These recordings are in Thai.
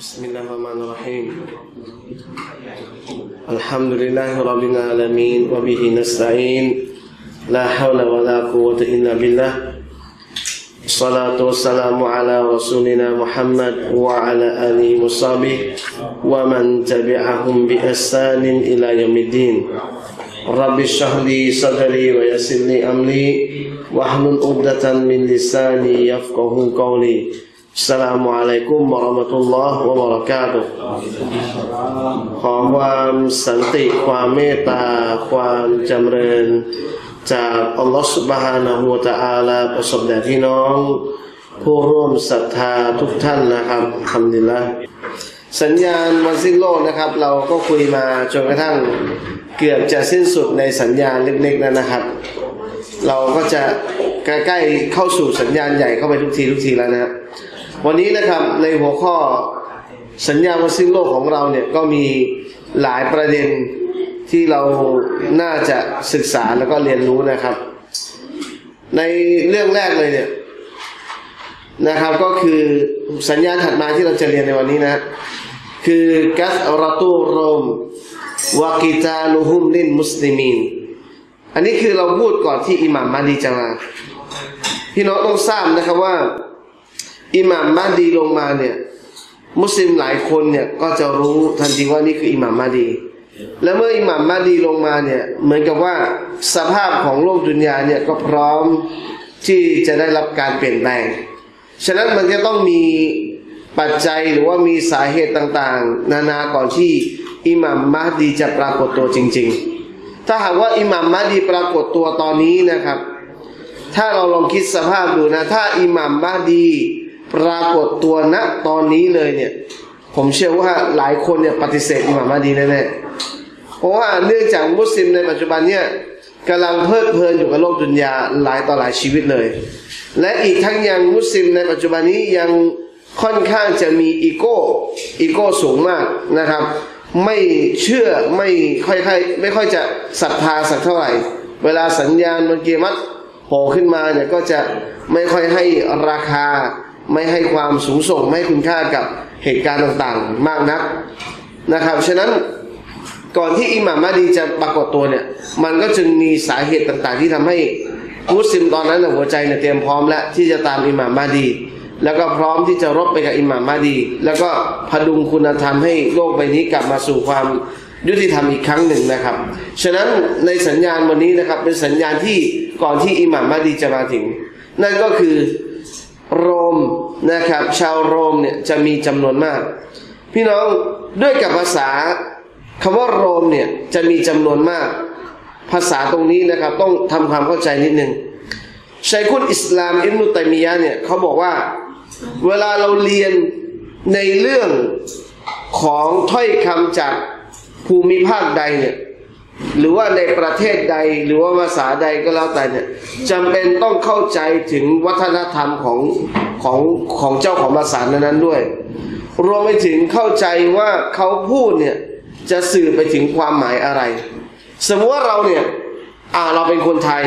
بسم الله الرحمن الرحيم الحمد لله رب العالمين وبه نستعين لا حول ولا قوة إلا بالله الصلاة والسلام على رسولنا محمد وعلى آله وصحبه ومن تبعهم بإحسان إلى يوم الدين رب اشرح لي صدري ويسر لي أمري واحلل عقدة من لساني يفقهوا قولي السلام عليكم ورحمة الله وبركاته ขอความสันติความเมตตาความจำเริญจากอัลลอฮฺซุบฮานะฮูวะตะอาลาประสบแด่พี่น้องผู้ร่วมศรัทธาทุกท่านนะครับอัลฮัมดุลิลละห์สัญญาณวันสิ้นโลกนะครับเราก็คุยมาจนกระทั่งเกือบจะสิ้นสุดในสัญญาณเล็กๆนะครับเราก็จะใกล้ๆเข้าสู่สัญญาณใหญ่เข้าไปทุกทีแล้วนะวันนี้นะครับในหัวข้อสัญญาณวันสิ้นโลกของเราเนี่ยก็มีหลายประเด็นที่เราน่าจะศึกษาแล้วก็เรียนรู้นะครับในเรื่องแรกเลยเนี่ยนะครับก็คือสัญญาณถัดมาที่เราจะเรียนในวันนี้นะคือกัสรตูโรมวากิตาลุฮุมลินมุสลิมีนอันนี้คือเราพูดก่อนที่อิหม่ามมาดีจะมาพี่น้องต้องทราบนะครับว่าอิหม่ามมาดีลงมาเนี่ยมุสลิมหลายคนเนี่ยก็จะรู้ทันทีว่านี่คืออิหม่ามมาดีและเมื่ออิหม่ามมาดีลงมาเนี่ยเหมือนกับว่าสภาพของโลกดุนยาเนี่ยก็พร้อมที่จะได้รับการเปลี่ยนแปลงฉะนั้นมันจะต้องมีปัจจัยหรือว่ามีสาเหตุต่างๆนานาก่อนที่อิหม่ามมาดีจะปรากฏตัวจริงๆถ้าหากว่าอิหม่ามมาดีปรากฏตัวตอนนี้นะครับถ้าเราลองคิดสภาพดูนะถ้าอิหม่ามมาดีปรากฏตัวณตอนนี้เลยเนี่ยผมเชื่อว่าหลายคนเนี่ยปฏิเสธอิหม่ามมาดีแน่ๆเพราะว่าเนื่องจากมุสลิมในปัจจุบันเนี่ยกำลังเพลิดเพลินอยู่กับโลกดุนยาหลายต่อหลายชีวิตเลยและอีกทั้งยังมุสลิมในปัจจุบันนี้ยังค่อนข้างจะมีอีโก้สูงมากนะครับไม่เชื่อไม่ค่อยจะศรัทธาสักเท่าไหร่เวลาสัญญาณวันกิยามะฮ์โผล่ขึ้นมาเนี่ยก็จะไม่ค่อยให้ราคาไม่ให้ความสูงส่งไม่ให้คุณค่ากับเหตุการณ์ต่างๆมากนักนะครับฉะนั้นก่อนที่อิหม่ามมาดีจะปรากฏตัวเนี่ยมันก็จึงมีสาเหตุต่างๆที่ทำให้มุสลิมตอนนั้นหัวใจเนี่ยเตรียมพร้อมแล้วที่จะตามอิหม่ามมาดีแล้วก็พร้อมที่จะรบไปกับอิหม่ามมาดีแล้วก็พดุงคุณธรรมให้โลกใบนี้กลับมาสู่ความยุติธรรมอีกครั้งหนึ่งนะครับฉะนั้นในสัญญาณวันนี้นะครับเป็นสัญญาณที่ก่อนที่อิหม่ามมาดีจะมาถึงนั่นก็คือโรมนะครับชาวโรมเนี่ยจะมีจำนวนมากพี่น้องด้วยกับภาษาคำว่าโรมเนี่ยจะมีจำนวนมากภาษาตรงนี้นะครับต้องทำความเข้าใจนิดนึงชัยคุลอิสลามอิบนุตัยมียะห์เนี่ยเขาบอกว่าเวลาเราเรียนในเรื่องของถ้อยคำจากภูมิภาคใดเนี่ยหรือว่าในประเทศใดหรือว่าภาษาใดก็แล้วแต่เนี่ยจำเป็นต้องเข้าใจถึงวัฒนธรรมของเจ้าของภาษานั้นๆด้วยรวมไปถึงเข้าใจว่าเขาพูดเนี่ยจะสื่อไปถึงความหมายอะไรสมมติว่าเราเนี่ยเราเป็นคนไทย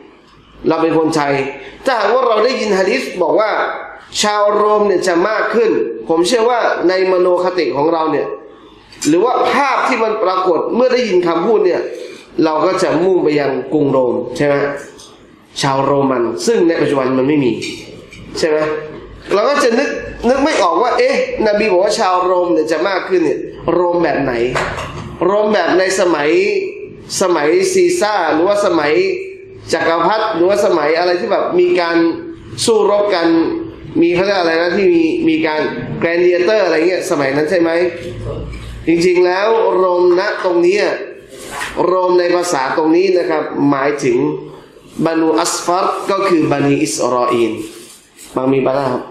ถ้าหากว่าเราได้ยินหะดีษบอกว่าชาวโรมเนี่ยจะมากขึ้นผมเชื่อว่าในมโนคติของเราเนี่ยหรือว่าภาพที่มันปรากฏเมื่อได้ยินคำพูดเนี่ยเราก็จะมุ่งไปยังกรุงโรมใช่ไหมชาวโรมันซึ่งในปัจจุบันมันไม่มีใช่ไหมเราก็จะนึกไม่ออกว่านบีบอกว่าชาวโรมเนี่ยจะมากขึ้นเนี่ยโรมแบบไหนโรมแบบในสมัยซีซ่าหรือว่าสมัยจักรพรรดิหรือว่าสมัยอะไรที่แบบมีการสู้รบกันมีเขาเรียกอะไรนะที่มีการแกรนดิเอเตอร์อะไรเงี้ยสมัยนั้นใช่ไหมจริงๆแล้วโรมณตรงนี้โรมในภาษาตรงนี้นะครับหมายถึงบานูอัสฟัรก็คือบานีอิสราเอลบางมีบ้างครับ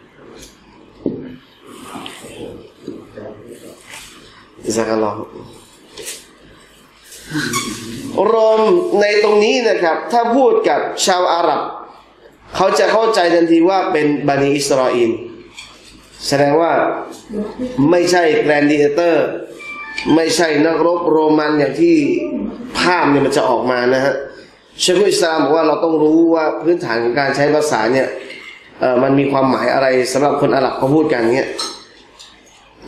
อิสราเอลโรมในตรงนี้นะครับถ้าพูดกับชาวอาหรับเขาจะเข้าใจทันทีว่าเป็นบานีอิสราเอลแสดงว่าไม่ใช่แกรนดิเอเตอร์ไม่ใช่นักรบโรมันอย่างที่ภาพเนี่ยมันจะออกมานะฮะชัยคุลอิสลามบอกว่าเราต้องรู้ว่าพื้นฐานของการใช้ภาษาเนี่ยมันมีความหมายอะไรสำหรับคนอาหรับเขาพูดกันเงี้ย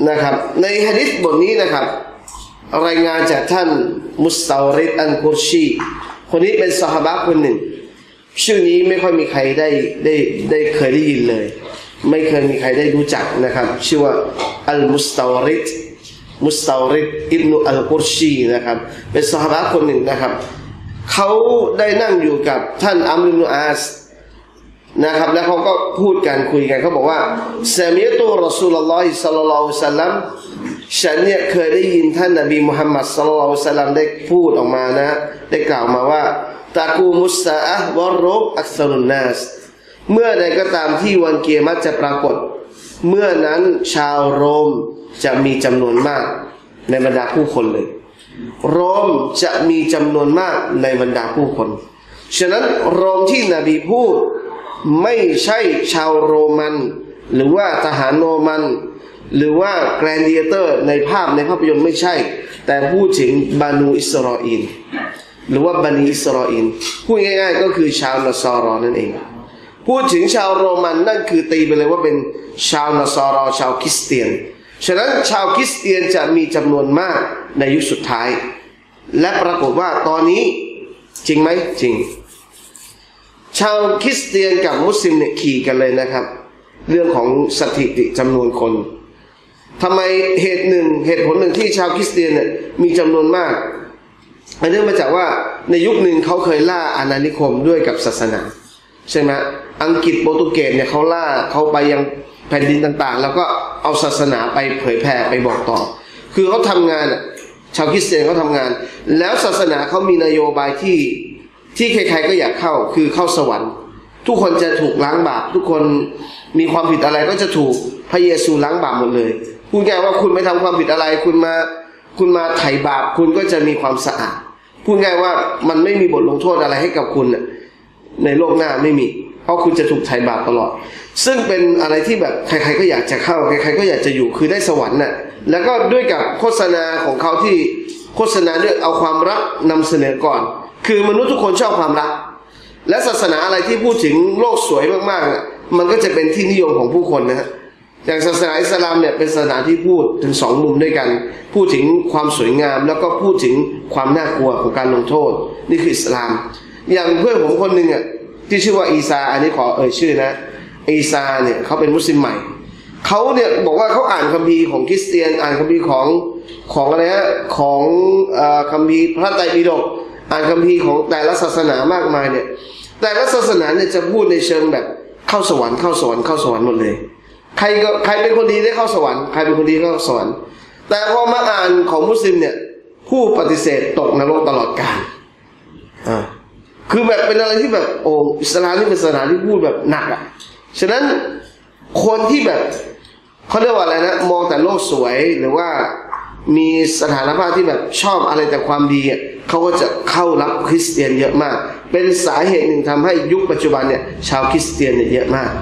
นะครับในหะดีษบทนี้นะครับรายงานจากท่านมุสตาวริดอันกุรชีคนนี้เป็นซอฮาบะห์คนหนึ่งชื่อนี้ไม่ค่อยมีใครได้เคยได้ยินเลยไม่เคยมีใครได้รู้จักนะครับชื่อว่าอัลมุสตาวริดอิบนุอัลกุรชีนะครับเป็นซอฮาบะห์คนหนึ่งนะครับเขาได้นั่งอยู่กับท่านอัมรอิบนุอาสนะครับแล้วเขาก็พูดกันคุยกันเขาบอกว่าซะมีตุรอซูลุลลอฮิศ็อลลัลลอฮุอะลัยฮิวะซัลลัมฉันเนี่ยเคยได้ยินท่านนบีมุฮัมมัดศ็อลลัลลอฮุอะลัยฮิวะซัลลัมได้พูดออกมานะได้กล่าวมาว่าตะกูมุสซาอะฮ์วัรรุบอักษรุนนาสเมื่อใดก็ตามที่วันกิยามะฮ์จะปรากฏเมื่อนั้นชาวโรมจะมีจำนวนมากในบรรดาผู้คนเลยโรมจะมีจำนวนมากในบรรดาผู้คนฉะนั้นโรมที่นบีพูดไม่ใช่ชาวโรมันหรือว่าทหารโรมันหรือว่าแกรนดิเอเตอร์ในภาพยนตร์ไม่ใช่แต่พูดถึงบานูอิสราเอลหรือว่าบันิอิสราเอลพูดง่ายๆก็คือชาวนัสรอนั่นเองพูดถึงชาวโรมันนั่นคือตีไปเลยว่าเป็นชาวนัสรอชาวคริสเตียนฉะนั้นชาวคริสเตียนจะมีจำนวนมากในยุคสุดท้ายและปรากฏว่าตอนนี้จริงไหมจริงชาวคริสเตียนกับมุสลิมเนี่ยขี่กันเลยนะครับเรื่องของสถิติจำนวนคนทำไมเหตุผลหนึ่งที่ชาวคริสเตียนเนี่ยมีจำนวนมากเนื่องมาจากว่าในยุคหนึ่งเขาเคยล่าอาณานิคมด้วยกับศาสนาใช่ไหมอังกฤษโปรตุเกสเนี่ยเขาล่าเขาไปยังแผ่นดินต่างๆแล้วก็เอาศาสนาไปเผยแผ่ไปบอกต่อคือเขาทำงานชาวคริสเตียนเขาทำงานแล้วศาสนาเขามีนโยบายที่ใครๆก็อยากเข้าคือเข้าสวรรค์ทุกคนจะถูกล้างบาปทุกคนมีความผิดอะไรก็จะถูกพระเยซูล้างบาปหมดเลยพูดง่ายว่าคุณไม่ทำความผิดอะไรคุณมาไถ่บาปคุณก็จะมีความสะอาดพูดง่ายว่ามันไม่มีบทลงโทษอะไรให้กับคุณในโลกหน้าไม่มีเพราะคุณจะถูกไถ่บาปตลอดซึ่งเป็นอะไรที่แบบใครๆก็อยากจะเข้าใครๆก็อยากจะอยู่คือได้สวรรค์แล้วก็ด้วยกับโฆษณาของเขาที่โฆษณาด้วยเอาความรักนำเสนอก่อนคือมนุษย์ทุกคนชอบความรักและศาสนาอะไรที่พูดถึงโลกสวยมากๆมันก็จะเป็นที่นิยมของผู้คนนะฮะอย่างศาสนาอิสลามเนี่ยเป็นศาสนาที่พูดถึงสองมุมด้วยกันพูดถึงความสวยงามแล้วก็พูดถึงความน่ากลัวของการลงโทษนี่คืออิสลามอย่างเพื่อนผมคนหนึ่งที่ชื่อว่าอีซาอันนี้ขอชื่อนะอีซาเนี่ยเขาเป็นมุสลิมใหม่เขาเนี่ยบอกว่าเขาอ่านคัมภีร์ของคริสเตียนอ่านคัมภีร์ของอะไรฮะของคัมภีร์พระไตรปิฎกอ่านคัมภีร์ของแต่ละศาสนามากมายเนี่ยแต่ละศาสนาเนี่ยจะพูดในเชิงแบบเข้าสวรรค์หมดเลยใครเป็นคนดีได้เข้าสวรรค์ใครเป็นคนดีเข้าสวรรค์แต่พอมาอ่านของมุสลิมเนี่ยผู้ปฏิเสธตกนรกตลอดกาลคือแบบเป็นอะไรที่แบบโอ้อิสลามนี่เป็นศาสนาที่พูดแบบหนักฉะนั้นคนที่แบบเขาเรียกว่าอะไรนะมองแต่โลกสวยหรือว่ามีสถานภาพที่แบบชอบอะไรแต่ความดีเขาก็จะเข้ารับคริสเตียนเยอะมากเป็นสาเหตุหนึ่งทำให้ยุคปัจจุบันเนี่ยชาวคริสเตียนเนี่ยเยอะมาก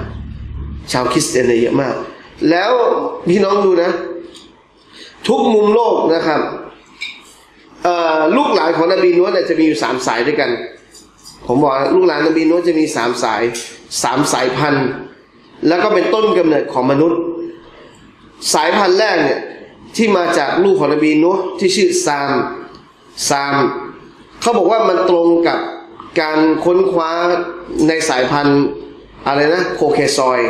แล้วพี่น้องดูนะทุกมุมโลกนะครับลูกหลานของนบีนูฮ์จะมีอยู่3สายด้วยกันผมบอกลูกหลานนบีนูฮ์จะมี3สายพันธุ์แล้วก็เป็นต้นกำเนิดของมนุษย์สายพันธุ์แรกเนี่ยที่มาจากลูกของนบีนูฮ์ที่ชื่อซามเขาบอกว่ามันตรงกับการค้นคว้าในสายพันธุ์อะไรนะโคเคซอย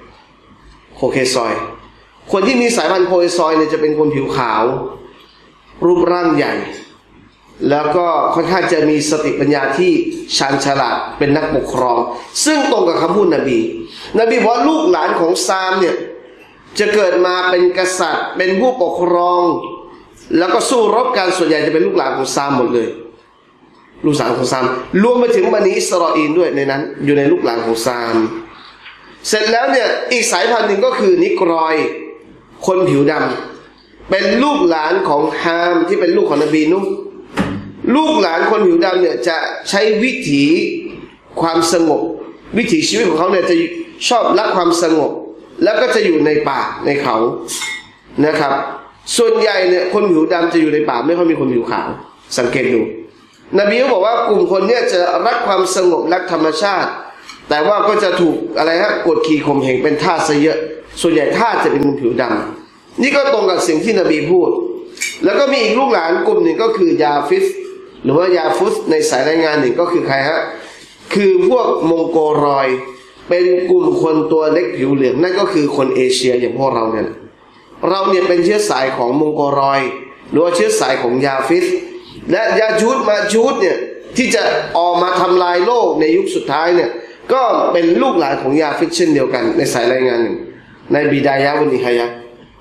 คนที่มีสายพันธุ์โคเคซอยเนี่ยจะเป็นคนผิวขาวรูปร่างใหญ่แล้วก็ค่อนข้างจะมีสติปัญญาที่ชาญฉลาดเป็นนักปกครองซึ่งตรงกับคำพูดนบีบอกว่าลูกหลานของซามเนี่ยจะเกิดมาเป็นกษัตริย์เป็นผู้ปกครองแล้วก็สู้รบกันส่วนใหญ่จะเป็นลูกหลานของซามหมดเลยลูกหลานของซามรวมไปถึงบันิอิสราเอลด้วยในนั้นอยู่ในลูกหลานของซามเสร็จแล้วเนี่ยอีกสายพันธุ์หนึ่งก็คือนิกรอยคนผิวดำเป็นลูกหลานของฮามที่เป็นลูกของนบีนุห์ลูกหลานคนผิวดำเนี่ยจะใช้วิถีความสงบวิถีชีวิตของเขาเนี่ยจะชอบรักความสงบแล้วก็จะอยู่ในป่าในเขานะครับส่วนใหญ่เนี่ยคนผิวดำจะอยู่ในป่าไม่ค่อยมีคนผิวขาวสังเกตดูนบีเขาบอกว่ากลุ่มคนเนี่ยจะรักความสงบรักธรรมชาติแต่ว่าก็จะถูกอะไรฮะกดขี่ข่มเหงเป็นทาสซะเยอะส่วนใหญ่ทาสจะเป็นคนผิวดำนี่ก็ตรงกับสิ่งที่นบีพูดแล้วก็มีอีกลูกหลานกลุ่มหนึ่งก็คือยาฟิสหรือว่ายาฟุสในสายรายงานหนึ่งก็คือใครฮะคือพวกมองโกรอยเป็นกลุ่มคนตัวเล็กผิวเหลืองนั่นก็คือคนเอเชียอย่างพวกเราเนี่ยเป็นเชื้อสายของมองโกรอยหรือว่าเชื้อสายของยาฟิสและยาจูดมาจูดเนี่ยที่จะออกมาทำลายโลกในยุคสุดท้ายเนี่ยก็เป็นลูกหลานของยาฟิสเช่นเดียวกันในสายรายงานหนึ่งในบิดายะวันนิฮายะ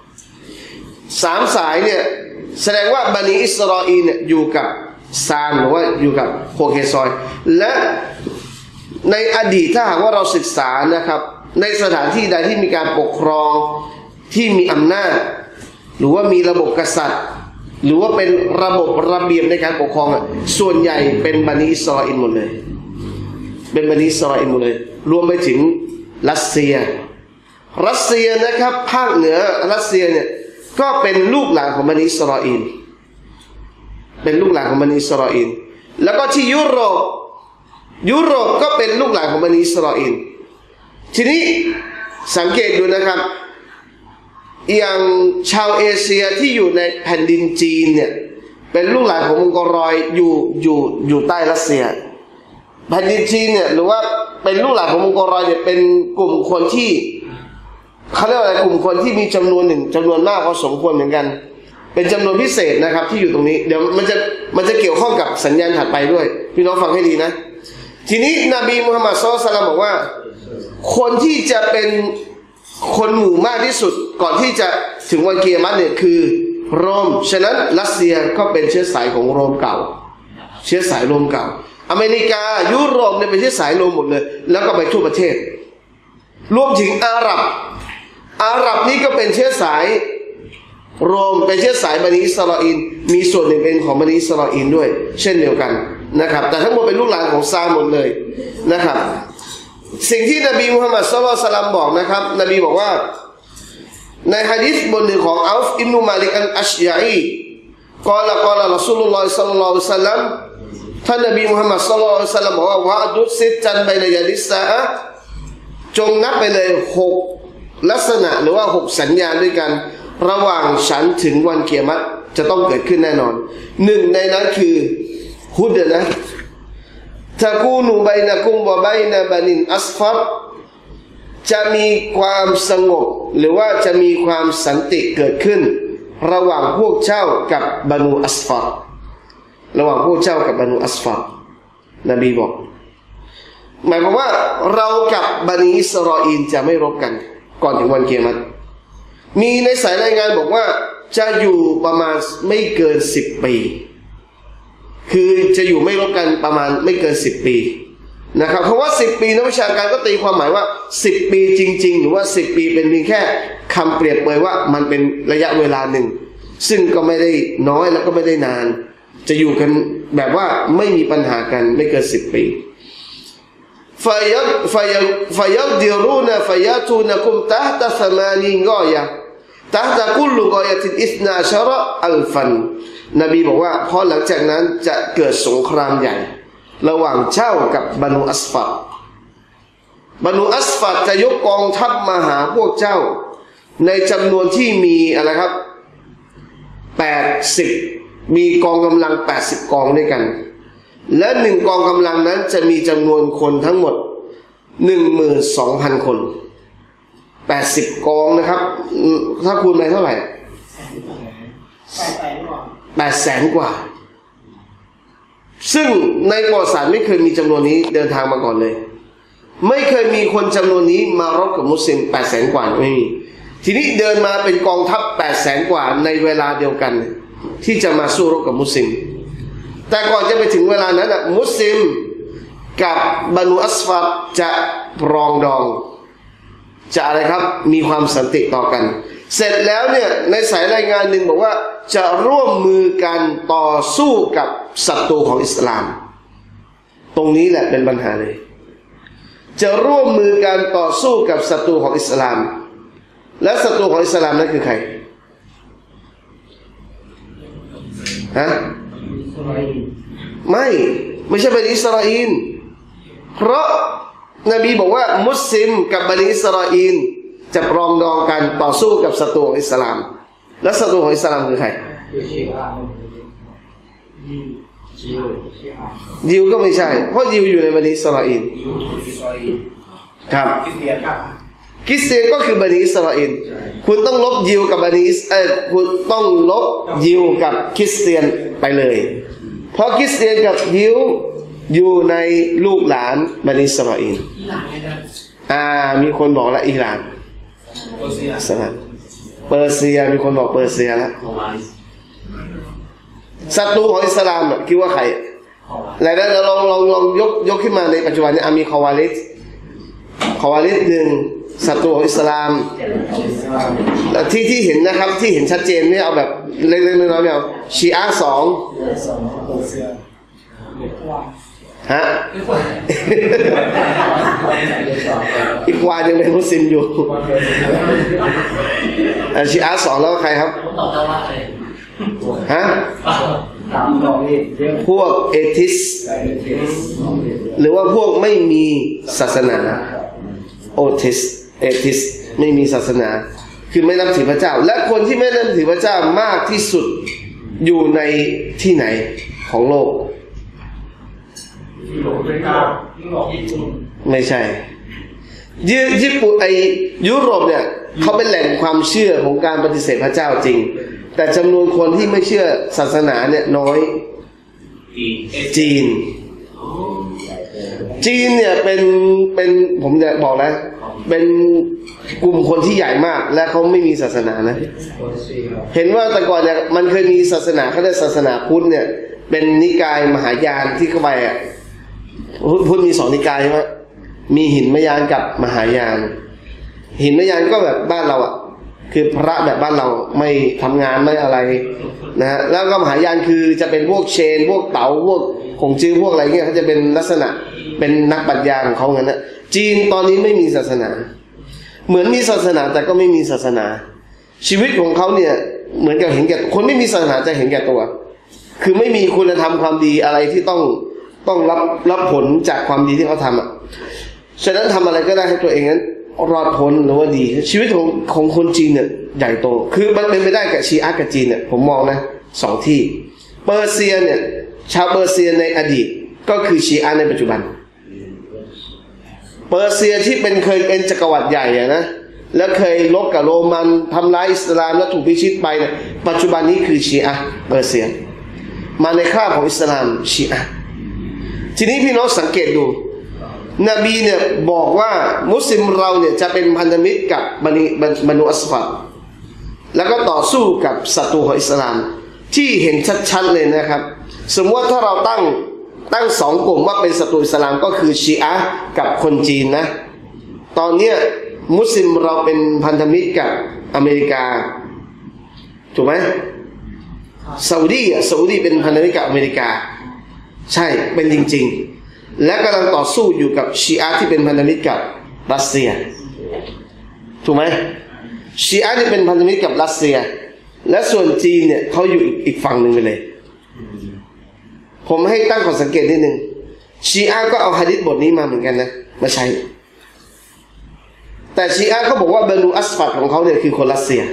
3สายเนี่ยแสดงว่าบันิอิสราอีลเนี่ยอยู่กับซามหรือว่าอยู่กับโคเคซอยและในอดีตถ้าหากว่าเราศึกษานะครับในสถานที่ใดที่มีการปกครองที่มีอำนาจหรือว่ามีระบบกษัตริย์หรือว่าเป็นระบบระเบียบในการปกครองส่วนใหญ่เป็นบันิอิสราอีลหมดเลยเป็นบันิอิสราอีลหมดเลยรวมไปถึงรัสเซียนะครับภาคเหนือรัสเซียเนี่ยก็เป็นลูกหลานของบันิอิสราอีลเป็นลูกหลานของบันิอิสราอีลแล้วก็ที่ยุโรปก็เป็นลูกหลานของบันิอิสราอีลทีนี้สังเกตดูนะครับอย่างชาวเอเชียที่อยู่ในแผ่นดินจีนเนี่ยเป็นลูกหลานของมองโกรอยอยู่ใต้รัสเซียแผ่นดินจีนเนี่ยหรือว่าเป็นลูกหลานของมองโกรอยเนี่ยเป็นกลุ่มคนที่เขาเรียกว่าอะไรกลุ่มคนที่มีจำนวนมากพอสมควรเหมือนกันเป็นจำนวนพิเศษนะครับที่อยู่ตรงนี้เดี๋ยวมันจะเกี่ยวข้องกับสัญญาณถัดไปด้วยพี่น้องฟังให้ดีนะทีนี้นบีมุฮัมมัดศ็อลลัลลอฮุอะลัยฮิวะซัลลัมบอกว่าคนที่จะเป็นคนหมู่มากที่สุดก่อนที่จะถึงวันกิยามะฮ์เนี่ยคือโรมฉะนั้นรัสเซียก็เป็นเชื้อสายของโรมเก่าเชื้อสายโรมเก่าอเมริกายุโรปเนี่ยเป็นเชื้อสายโรมหมดเลยแล้วก็ไปทั่วประเทศรวมถึงอาหรับนี่ก็เป็นเชื้อสายโรมเป็นเชื้อสายบันิอิสราอีลมีส่วนหนึ่งเป็นของบันิอิสราอีลด้วยเช่นเดียวกันนะครับแต่ทั้งหมดเป็นลูกหลานของซามหมดเลยนะครับสิ่งที่นบีมุฮัมมัดศ็อลลัลลอฮุอะลัยฮิวะซัลลัมบอกนะครับนบีบอกว่าในหะดีษบทหนึ่งของอัลฟอิบนุมาลิกอัลอัชยะอีกล่าวรอซูลุลลอฮิศ็อลลัลลอฮุอะลัยฮิวะซัลลัมท่านนบีมุฮัมมัดศ็อลลัลลอฮุอะลัยฮิวะซัลลัมบอกว่าวะดุซิตันบัยนะยะดิสซาอะห์จงนับไปเลย6ลักษณะหรือว่า6สัญญาณด้วยกันระหว่างฉันถึงวันกิยามะฮ์จะต้องเกิดขึ้นแน่นอนหนึ่งในนั้นคือฮุดนะตะกูนูบัยนะกุมวะบัยนะบันินอัสฟัรจะมีความสงบหรือว่าจะมีความสันติเกิดขึ้นระหว่างพวกเจ้ากับบานูอัสฟัรระหว่างพวกเจ้ากับบานูอัสฟัรนบีบอกหมายความว่าเรากับบันิอิสราอีลจะไม่รบกันก่อนถึงวันกิยามะฮ์มีในสายรายงานบอกว่าจะอยู่ประมาณไม่เกิน10 ปีคือจะอยู่ไม่รบกันประมาณไม่เกิน10 ปีนะครับเพราะว่า10 ปีนักวิชาการก็ตีความหมายว่า10 ปีจริงๆหรือว่า10 ปีเป็นเพียงแค่คำเปรียบเปรยว่ามันเป็นระยะเวลาหนึ่งซึ่งก็ไม่ได้น้อยแล้วก็ไม่ได้นานจะอยู่กันแบบว่าไม่มีปัญหากันไม่เกิน10 ปีفيقدرون فيأتونكم تحت 80 غاية تحت كل غاية 12 ألفا นบีบอกว่าพอหลังจากนั้นจะเกิดสงครามใหญ่ระหว่างเจ้ากับบานูอัสฟัดจะยกกองทัพมาหาพวกเจ้าในจำนวนที่มีอะไรครับ80มีกองกำลัง80 กองด้วยกันและ1 กองกำลังนั้นจะมีจำนวนคนทั้งหมด 12,000 คน80 กองนะครับถ้าคูณไปเท่าไหร่800,000 กว่าซึ่งในประวัติศาสตร์ไม่เคยมีจำนวนนี้เดินทางมาก่อนเลยไม่เคยมีคนจำนวนนี้มารบกับมุสลิม800,000 กว่าไม่มีทีนี้เดินมาเป็นกองทัพ800,000 กว่าในเวลาเดียวกันที่จะมาสู้รบกับมุสลิมแต่ก่อนจะไปถึงเวลานั้นมุสลิมกับบานูอัสฟัรจะปรองดองจะอะไรครับมีความสันติต่อกันเสร็จแล้วเนี่ยในสายรายงานหนึ่งบอกว่าจะร่วมมือกันต่อสู้กับศัตรูของอิสลามตรงนี้แหละเป็นปัญหาเลยจะร่วมมือกันต่อสู้กับศัตรูของอิสลามและศัตรูของอิสลามนั้นคือใครฮะไม่ใช่บันิอิสราอีลเพราะนบีบอกว่ามุสลิมกับบันิอิสราอีลจะปรองดองกันต่อสู้กับศัตรูของอิสลามแล้วศัตรูของอิสลามคือใครยิวก็ไม่ใช่เพราะยิวอยู่ในบันิอิสราเอลครับคริสเตียนก็คือบันิอิสราเอลคุณต้องลบยิวกับบันิคุณต้องลบยิวกับคริสเตียนไปเลยเพราะคริสเตียนกับยิวอยู่ในลูกหลานบันิอิสราเอลมีคนบอกแล้วอิหร่านเปอร์เซียมีคนบอกเปอร์เซียแล้วศัตรูของอิสลามคิดว่าใครแล้วลองยกขึ้นมาในปัจจุบันนี้มีคอวาลิดหนึ่งศัตรูของอิสลามที่เห็นนะครับที่เห็นชัดเจนไม่เอาแบบเล็กๆน้อยๆไม่เอาชีอะห์2ฮะอีกวายังเป็นมุสลิมอยู่ชีอะห์2แล้วใครครับฮะพวกเอทิสหรือว่าพวกไม่มีศาสนาเอทิสไม่มีศาสนาคือไม่นับถือพระเจ้าและคนที่ไม่นับถือพระเจ้ามากที่สุดอยู่ในที่ไหนของโลกไม่ใช่ญี่ปุ่นยุโรปเนี่ยเขาเป็นแหล่งความเชื่อของการปฏิเสธพระเจ้าจริงแต่จำนวนคนที่ไม่เชื่อศาสนาเนี่ยน้อยจีนเนี่ยเป็นผมจะบอกแล้วเป็นกลุ่มคนที่ใหญ่มากและเขาไม่มีศาสนานะเห็นว่าแต่ก่อนเนี่ยมันเคยมีศาสนาเขาเรียกศาสนาพุทธเนี่ยเป็นนิกายมหายานที่เข้าไปพุทธมี2นิกายใช่ไหมมีหินมยานกับมหายานหินมยานก็แบบบ้านเราคือพระแบบบ้านเราไม่ทำงานไม่อะไรนะฮะแล้วก็มหายานคือจะเป็นพวกเชนพวกเต๋าพวกคงจื้อพวกอะไรเงี้ยเขาจะเป็นลักษณะเป็นนักปรัชญาของเขางั้นนะจีนตอนนี้ไม่มีศาสนาเหมือนมีศาสนาแต่ก็ไม่มีศาสนาชีวิตของเขาเนี่ยเหมือนกับเห็นแก่คนไม่มีศาสนาจะเห็นแก่ตัวคือไม่มีคุณธรรมความดีอะไรที่ต้องรับผลจากความดีที่เขาทำฉะนั้นทำอะไรก็ได้ให้ตัวเองนั้นรอดพ้นหรือว่าดีชีวิตของคนจีนเนี่ยใหญ่โตคือมันเป็นไปได้กับชีอะห์กับจีนเนี่ยผมมองนะ2ที่เปอร์เซียเนี่ยชาวเปอร์เซียในอดีตก็คือชีอะห์ในปัจจุบันเปอร์เซียที่เคยเป็นจักรวรรดิใหญ่นะแล้วเคยลบกับโรมันทำร้ายอิสลามแล้วถูกพิชิตไปเนี่ยปัจจุบันนี้คือชีอะห์เปอร์เซียมาในคราบของอิสลามชีอะห์ทีนี้พี่น้องสังเกตดูนบีเนี่ยบอกว่ามุสลิมเราเนี่ยจะเป็นพันธมิตรกับบันูอัสฟัดแล้วก็ต่อสู้กับศัตรูของอิสลามที่เห็นชัดๆเลยนะครับสมมติว่าถ้าเราตั้ง2กลุ่มว่าเป็นศัตรูอิสลามก็คือชีอะห์กับคนจีนนะตอนเนี้ยมุสลิมเราเป็นพันธมิตรกับอเมริกาถูกไหมซาอุดีเป็นพันธมิตรกับอเมริกาใช่เป็นจริงๆและกำลังต่อสู้อยู่กับชีอะห์ที่เป็นพันธมิตรกับรัสเซียถูกไหมชีอะห์ที่เป็นพันธมิตรกับรัสเซียและส่วนจีนเนี่ยเขาอยู่อีกฝั่งหนึ่งไปเลยผมให้ตั้งข้อสังเกตนิดนึงชีอะห์ก็เอาหะดีษบทนี้มาเหมือนกันนะมาใช้แต่ชีอะห์เขาบอกว่าบานูอัสฟัดของเขาเนี่ยคือคนรัสเซีย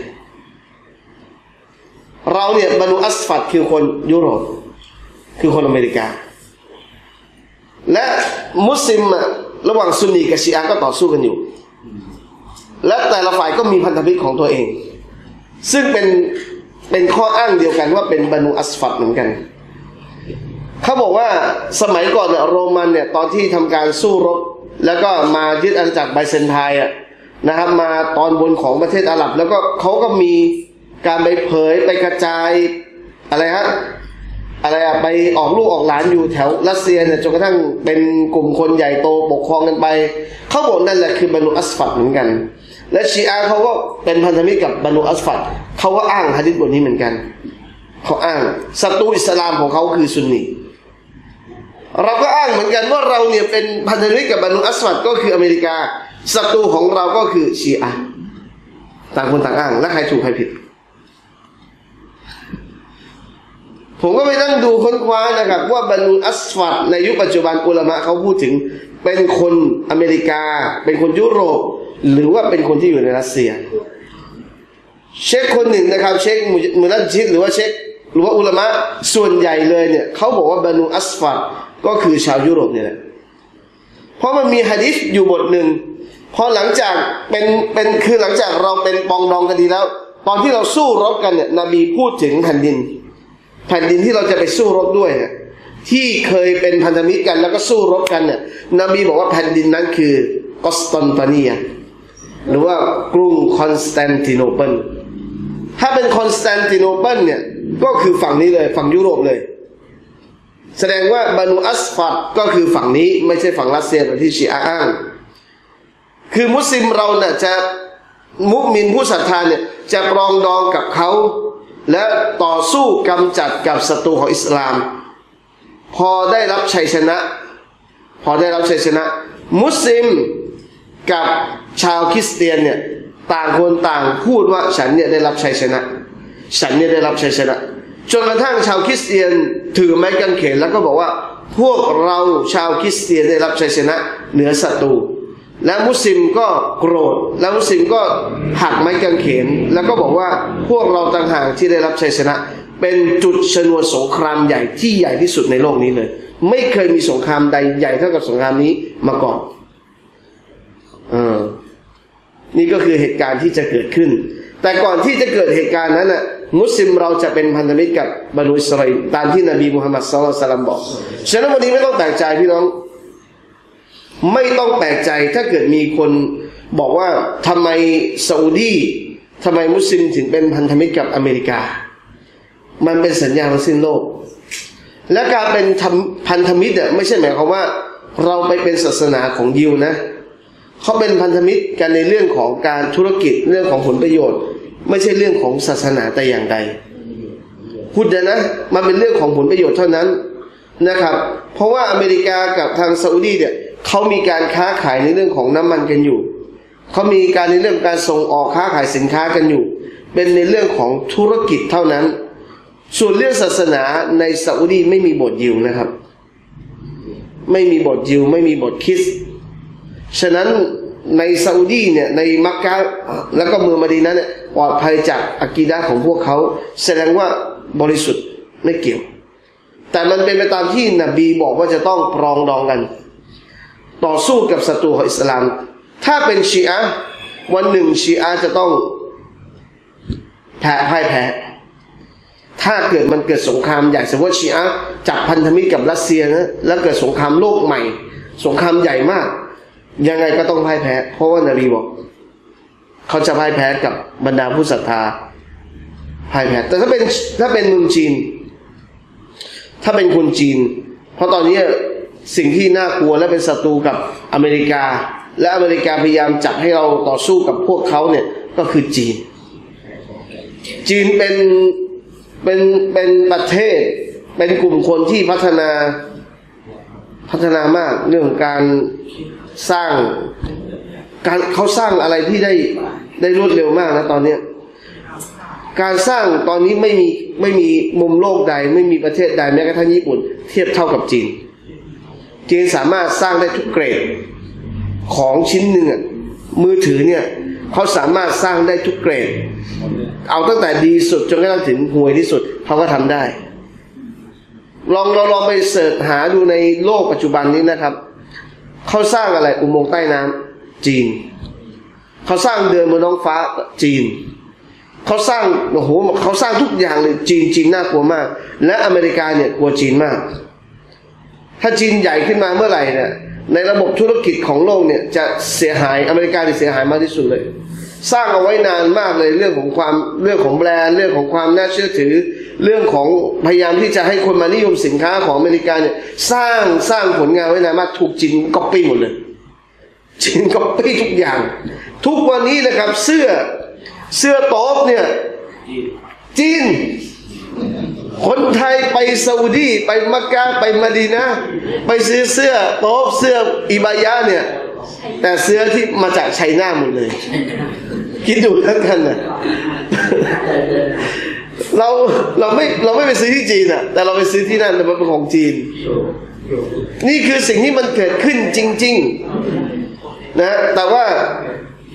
เราเนี่ยบานูอัสฟัดคือคนยุโรปคือคนอเมริกาและมุสลิมระหว่างซุนนีกับชีอะห์ก็ต่อสู้กันอยู่และแต่ละฝ่ายก็มีพันธมิตรของตัวเองซึ่งเป็นข้ออ้างเดียวกันว่าเป็นบานูอัสฟัดเหมือนกันเขาบอกว่าสมัยก่อนเนี่ยโรมันเนี่ยตอนที่ทำการสู้รบแล้วก็มายึดอาณาจักรไบเซนไทน์นะครับมาตอนบนของประเทศอาหรับแล้วก็เขาก็มีการไปเผยไปกระจายอะไรไปออกลูกออกหลานอยู่แถวรัสเซียเนี่ยจนกระทั่งเป็นกลุ่มคนใหญ่โตปกครองกันไปเขาบอกนั่นแหละคือบานูอัสฟัดเหมือนกันและชีอะห์เขาก็เป็นพันธมิตรกับบานูอัสฟัดเขาก็อ้างหะดีษบทนี้เหมือนกันเขาอ้างศัตรูอิสลามของเขาคือซุนนีเราก็อ้างเหมือนกันว่าเราเนี่ยเป็นพันธมิตรกับบานูอัสฟัดก็คืออเมริกาศัตรูของเราก็คือชีอะห์ต่างคนต่างอ้างและใครถูกใครผิดผมก็ไปนั่งดูค้นคว้านะครับว่าบานูอัสฟัดในยุคปัจจุบันอุลามะเขาพูดถึงเป็นคนอเมริกาเป็นคนยุโรปหรือว่าเป็นคนที่อยู่ในรัสเซียเชคคนหนึ่งนะครับเชคมุนัจญิดหรือว่าเชคหรือว่าอุลามะส่วนใหญ่เลยเนี่ยเขาบอกว่าบานูอัสฟัดก็คือชาวยุโรปเนี่ยแหละเพราะมันมีหะดีษอยู่บทหนึ่งพอหลังจากคือหลังจากเราเป็นปองดองกันดีแล้วตอนที่เราสู้รบกันเนี่ยนบีพูดถึงแผ่นดินที่เราจะไปสู้รบด้วยเนี่ยที่เคยเป็นพันธมิตรกันแล้วก็สู้รบกันเนี่ยนบีบอกว่าแผ่นดินนั้นคือกอสตันติเนียหรือว่ากรุงคอนสแตนติโนเปิลถ้าเป็นคอนสแตนติโนเปิลเนี่ยก็คือฝั่งนี้เลยฝั่งยุโรปเลยแสดงว่าบานูอัสฟัดก็คือฝั่งนี้ไม่ใช่ฝั่งรัสเซียแบบที่ชีอะห์อ้างคือมุสลิมเราเนี่ยจะมุมินผู้ศรัทธาเนี่ยจะปรองดองกับเขาและต่อสู้กำจัดกับศัตรูของอิสลามพอได้รับชัยชนะมุสลิมกับชาวคริสเตียนเนี่ยต่างคนต่างพูดว่าฉันเนี่ยได้รับชัยชนะจนกระทั่งชาวคริสเตียนถือไม้กางเขนแล้วก็บอกว่าพวกเราชาวคริสเตียนได้รับชัยชนะเหนือศัตรูและมุสลิมก็โกรธแล้วมุสลิมก็หักไม้กางเขนแล้วก็บอกว่าพวกเราต่างหากที่ได้รับชัยชนะเป็นจุดชนวนสงครามใหญ่ที่ใหญ่ที่สุดในโลกนี้เลยไม่เคยมีสงครามใดใหญ่เท่ากับสงครามนี้มาก่อนนี่ก็คือเหตุการณ์ที่จะเกิดขึ้นแต่ก่อนที่จะเกิดเหตุการณ์นั้นน่ะมุสลิมเราจะเป็นพันธมิตรกับบรรดาอิสราเอลตามที่นบีมุฮัมมัดศ็อลลัลลอฮุอะลัยฮิวะซัลลัมบอกฉะนั้นวันนี้ไม่ต้องแปลกใจพี่น้องไม่ต้องแปลกใจถ้าเกิดมีคนบอกว่าทำไมซาอุดีทำไมมุสลิมถึงเป็นพันธมิตรกับอเมริกามันเป็นสัญญาณสิ้นโลกและการเป็นพันธมิตรไม่ใช่หมายความว่าเราไปเป็นศาสนาของยิวนะเขาเป็นพันธมิตรกันในเรื่องของการธุรกิจเรื่องของผลประโยชน์ไม่ใช่เรื่องของศาสนาแต่อย่างใดพูดนะมันเป็นเรื่องของผลประโยชน์เท่านั้นนะครับเพราะว่าอเมริกากับทางซาอุดีเนี่ยเขามีการค้าขายในเรื่องของน้ำมันกันอยู่เขามีการในเรื่องการส่งออกค้าขายสินค้ากันอยู่เป็นในเรื่องของธุรกิจเท่านั้นส่วนเรื่องศาสนาในซาอุดีไม่มีบทยิวนะครับไม่มีบทยิวไม่มีบทคริสต์ฉะนั้นในซาอุดีเนี่ยในมักกะฮ์แล้วก็เมืองมะดีนะห์เนี่ยปลอดภัยจากอะกีดะห์ของพวกเขาแสดงว่าบริสุทธิ์ไม่เกี่ยวแต่มันเป็นไปตามที่นบีบอกว่าจะต้องปรองดองกันต่อสู้กับศัตรูของอิสลามถ้าเป็นชีอะห์วันหนึ่งชีอะห์จะต้องพ่ายแพ้ถ้าเกิดมันเกิดสงครามใหญ่สมมติชีอะห์จับพันธมิตรกับรัสเซียนะแล้วเกิดสงครามโลกใหม่สงครามใหญ่มากยังไงก็ต้องพ่ายแพ้เพราะว่านบีบอกเขาจะพ่ายแพ้กับบรรดาผู้ศรัทธาพ่ายแพ้แต่ถ้าเป็นเมืองจีนถ้าเป็นคนจีนเพราะตอนนี้สิ่งที่น่ากลัวและเป็นศัตรูกับอเมริกาและอเมริกาพยายามจับให้เราต่อสู้กับพวกเขาเนี่ยก็คือจีนเป็นประเทศเป็นกลุ่มคนที่พัฒนามากเรื่องการสร้างเขาสร้างอะไรที่ได้รวดเร็วมากนะตอนนี้การสร้างตอนนี้ไม่มีมุมโลกใดไม่มีประเทศใดแม้กระทั่งญี่ปุ่นเทียบเท่ากับจีนสามารถสร้างได้ทุกเกรดของชิ้นหนึ่งมือถือเนี่ยเขาสามารถสร้างได้ทุกเกรดเอาตั้งแต่ดีสุดจนกระทั่งถึงห่วยที่สุดเขาก็ทำได้เราลองไปเสิร์ชหาดูในโลกปัจจุบันนี้นะครับเขาสร้างอะไรอุโมงค์ใต้น้ำจีนเขาสร้างเดินบนท้องฟ้าจีนเขาสร้างเขาสร้างทุกอย่างเลยจีนน่ากลัวมากและอเมริกาเนี่ยกลัวจีนมากถ้าจีนใหญ่ขึ้นมาเมื่อไหร่เนี่ยในระบบธุรกิจของโลกเนี่ยจะเสียหายอเมริกาจะเสียหายมากที่สุดเลยสร้างเอาไว้นานมากเลยเรื่องของแบรนด์เรื่องของความน่าเชื่อถือเรื่องของพยายามที่จะให้คนมานิยมสินค้าของอเมริกาเนี่ยสร้างผลงานไว้นานมากถูกจีนก๊อปปี้หมดเลยจีนก๊อปปี้ทุกอย่างทุกวันนี้นะครับเสื้อโต๊ะเนี่ยจีนคนไทยไปซาอุดีไปมักกะฮ์ไปมะดีนะห์ไปซื้อเสื้อโต๊ะเสื้ออิบายะเนี่ยแต่เสื้อที่มาจากไชน่าหมดเลยคิดดูแล้วกันนะเราไม่ไปซื้อที่จีนอ่ะแต่เราไปซื้อที่นั่นแต่มันเป็นของจีนนี่คือสิ่งที่มันเกิดขึ้นจริงๆนะแต่ว่า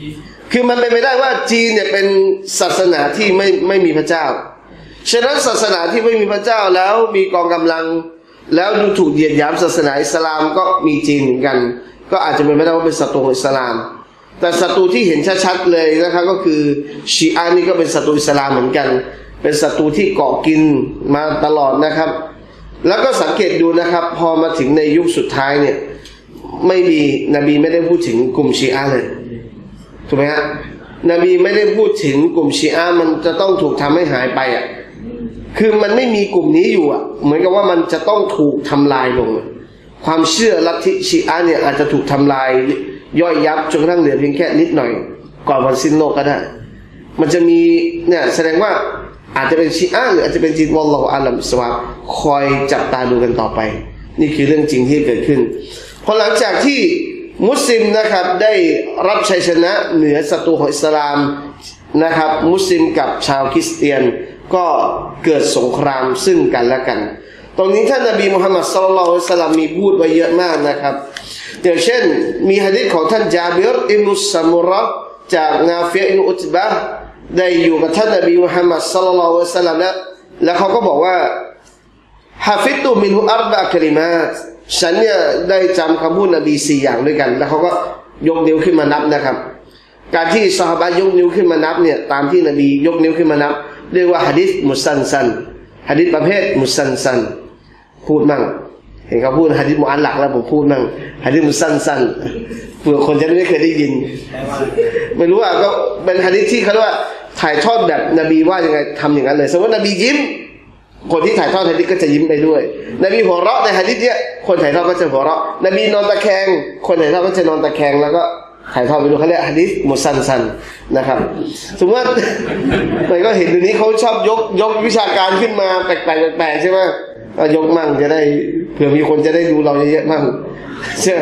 คือมันเป็นไปได้ว่าจีนเนี่ยเป็นศาสนาที่ไม่มีพระเจ้าฉะนั้นศาสนาที่ไม่มีพระเจ้าแล้วมีกองกำลังแล้วดูถูกเหยียดหยามศาสนาอิสลามก็มีจีนเหมือนกันก็อาจจะเป็นไปได้ว่าเป็นศัตรูอิสลามแต่ศัตรูที่เห็นชัดๆเลยนะครับก็คือชีอะห์นี่ก็เป็นศัตรูอิสลามเหมือนกันเป็นศัตรูที่เกาะกินมาตลอดนะครับแล้วก็สังเกตดูนะครับพอมาถึงในยุคสุดท้ายเนี่ยไม่มีนบีไม่ได้พูดถึงกลุ่มชีอะห์เลยถูกไหมฮะนบีไม่ได้พูดถึงกลุ่มชีอะห์มันจะต้องถูกทำให้หายไปอ่ะคือมันไม่มีกลุ่มนี้อยู่อ่ะเหมือนกับว่ามันจะต้องถูกทำลายลงความเชื่อลัทธิชีอะห์เนี่ยอาจจะถูกทำลายย่อยยับจนกระทั่งเหลือเพียงแค่นิดหน่อยก่อนวันสิ้นโลกก็ได้มันจะมีเนี่ยแสดงว่าอาจจะเป็นชีอะห์หรืออาจจะเป็นจีนวัลลอฮุอาลัมบิศวาบคอยจับตาดูกันต่อไปนี่คือเรื่องจริงที่เกิดขึ้นพอหลังจากที่มุสลิมนะครับได้รับชัยชนะเหนือศัตรูของอิสลามนะครับมุสลิมกับชาวคริสเตียนก็เกิดสงครามซึ่งกันและกันตรงนี้ท่านนบีมุฮัมมัดศ็อลลัลลอฮุอะลัยฮิวะซัลลัมมีพูดไว้เยอะมากนะครับอย่างเช่นมีหะดีษของท่านจาบิรอิบนุซามุเราะห์จากนาฟิอ์อิบนุอุตบะห์ได้อยู่กับท่านนบีมุฮัมมัดศ็อลลัลลอฮุอะลัยฮิวะซัลลัมแล้วเขาก็บอกว่าฮาฟิซตุมินฮุอัรบะกะลิมาตฉันเนี่ยได้จำคำพูดนบี4อย่างด้วยกันแล้วเขาก็ยกนิ้วขึ้นมานับนะครับการที่ซอฮาบะห์ยกนิ้วขึ้นมานับเนี่ยตามที่นบียกนิ้วขึ้นมานับเรียกว่าหะดีษมุสซันซันหะดีษประเภทมุสซันซันพูดมั่งเห็นเขาพูดหะดีษมุอัลลักแล้วผมพูดมั่งหะดีษมุสซันซันเผื่อคนจะไม่เคยได้ยินไม่รู้อ่ะก็เป็นหะดีษที่เขาเรียกว่าถ่ายทอดแบบนบีว่ายังไงทำอย่างนั้นเลยสมมตินบียิ้มคนที่ถ่ายทอดหะดีษก็จะยิ้มไปด้วยนบีหัวเราะในหะดีษเนี่ยคนถ่ายทอดก็จะหัวเราะนบีนอนตะแคงคนถ่ายทอดก็จะนอนตะแคงแล้วก็ถ่ายทอดไปดูเขาเรียกหะดีษมุสซันซันนะครับสมมติว่ามันก็เห็นเดี๋ยวนี้เขาชอบยกวิชาการขึ้นมาแปลกๆใช่ไหมก็ยกมั่งจะได้เผื่อมีคนจะได้ดูเราเยอะๆมั่งใช่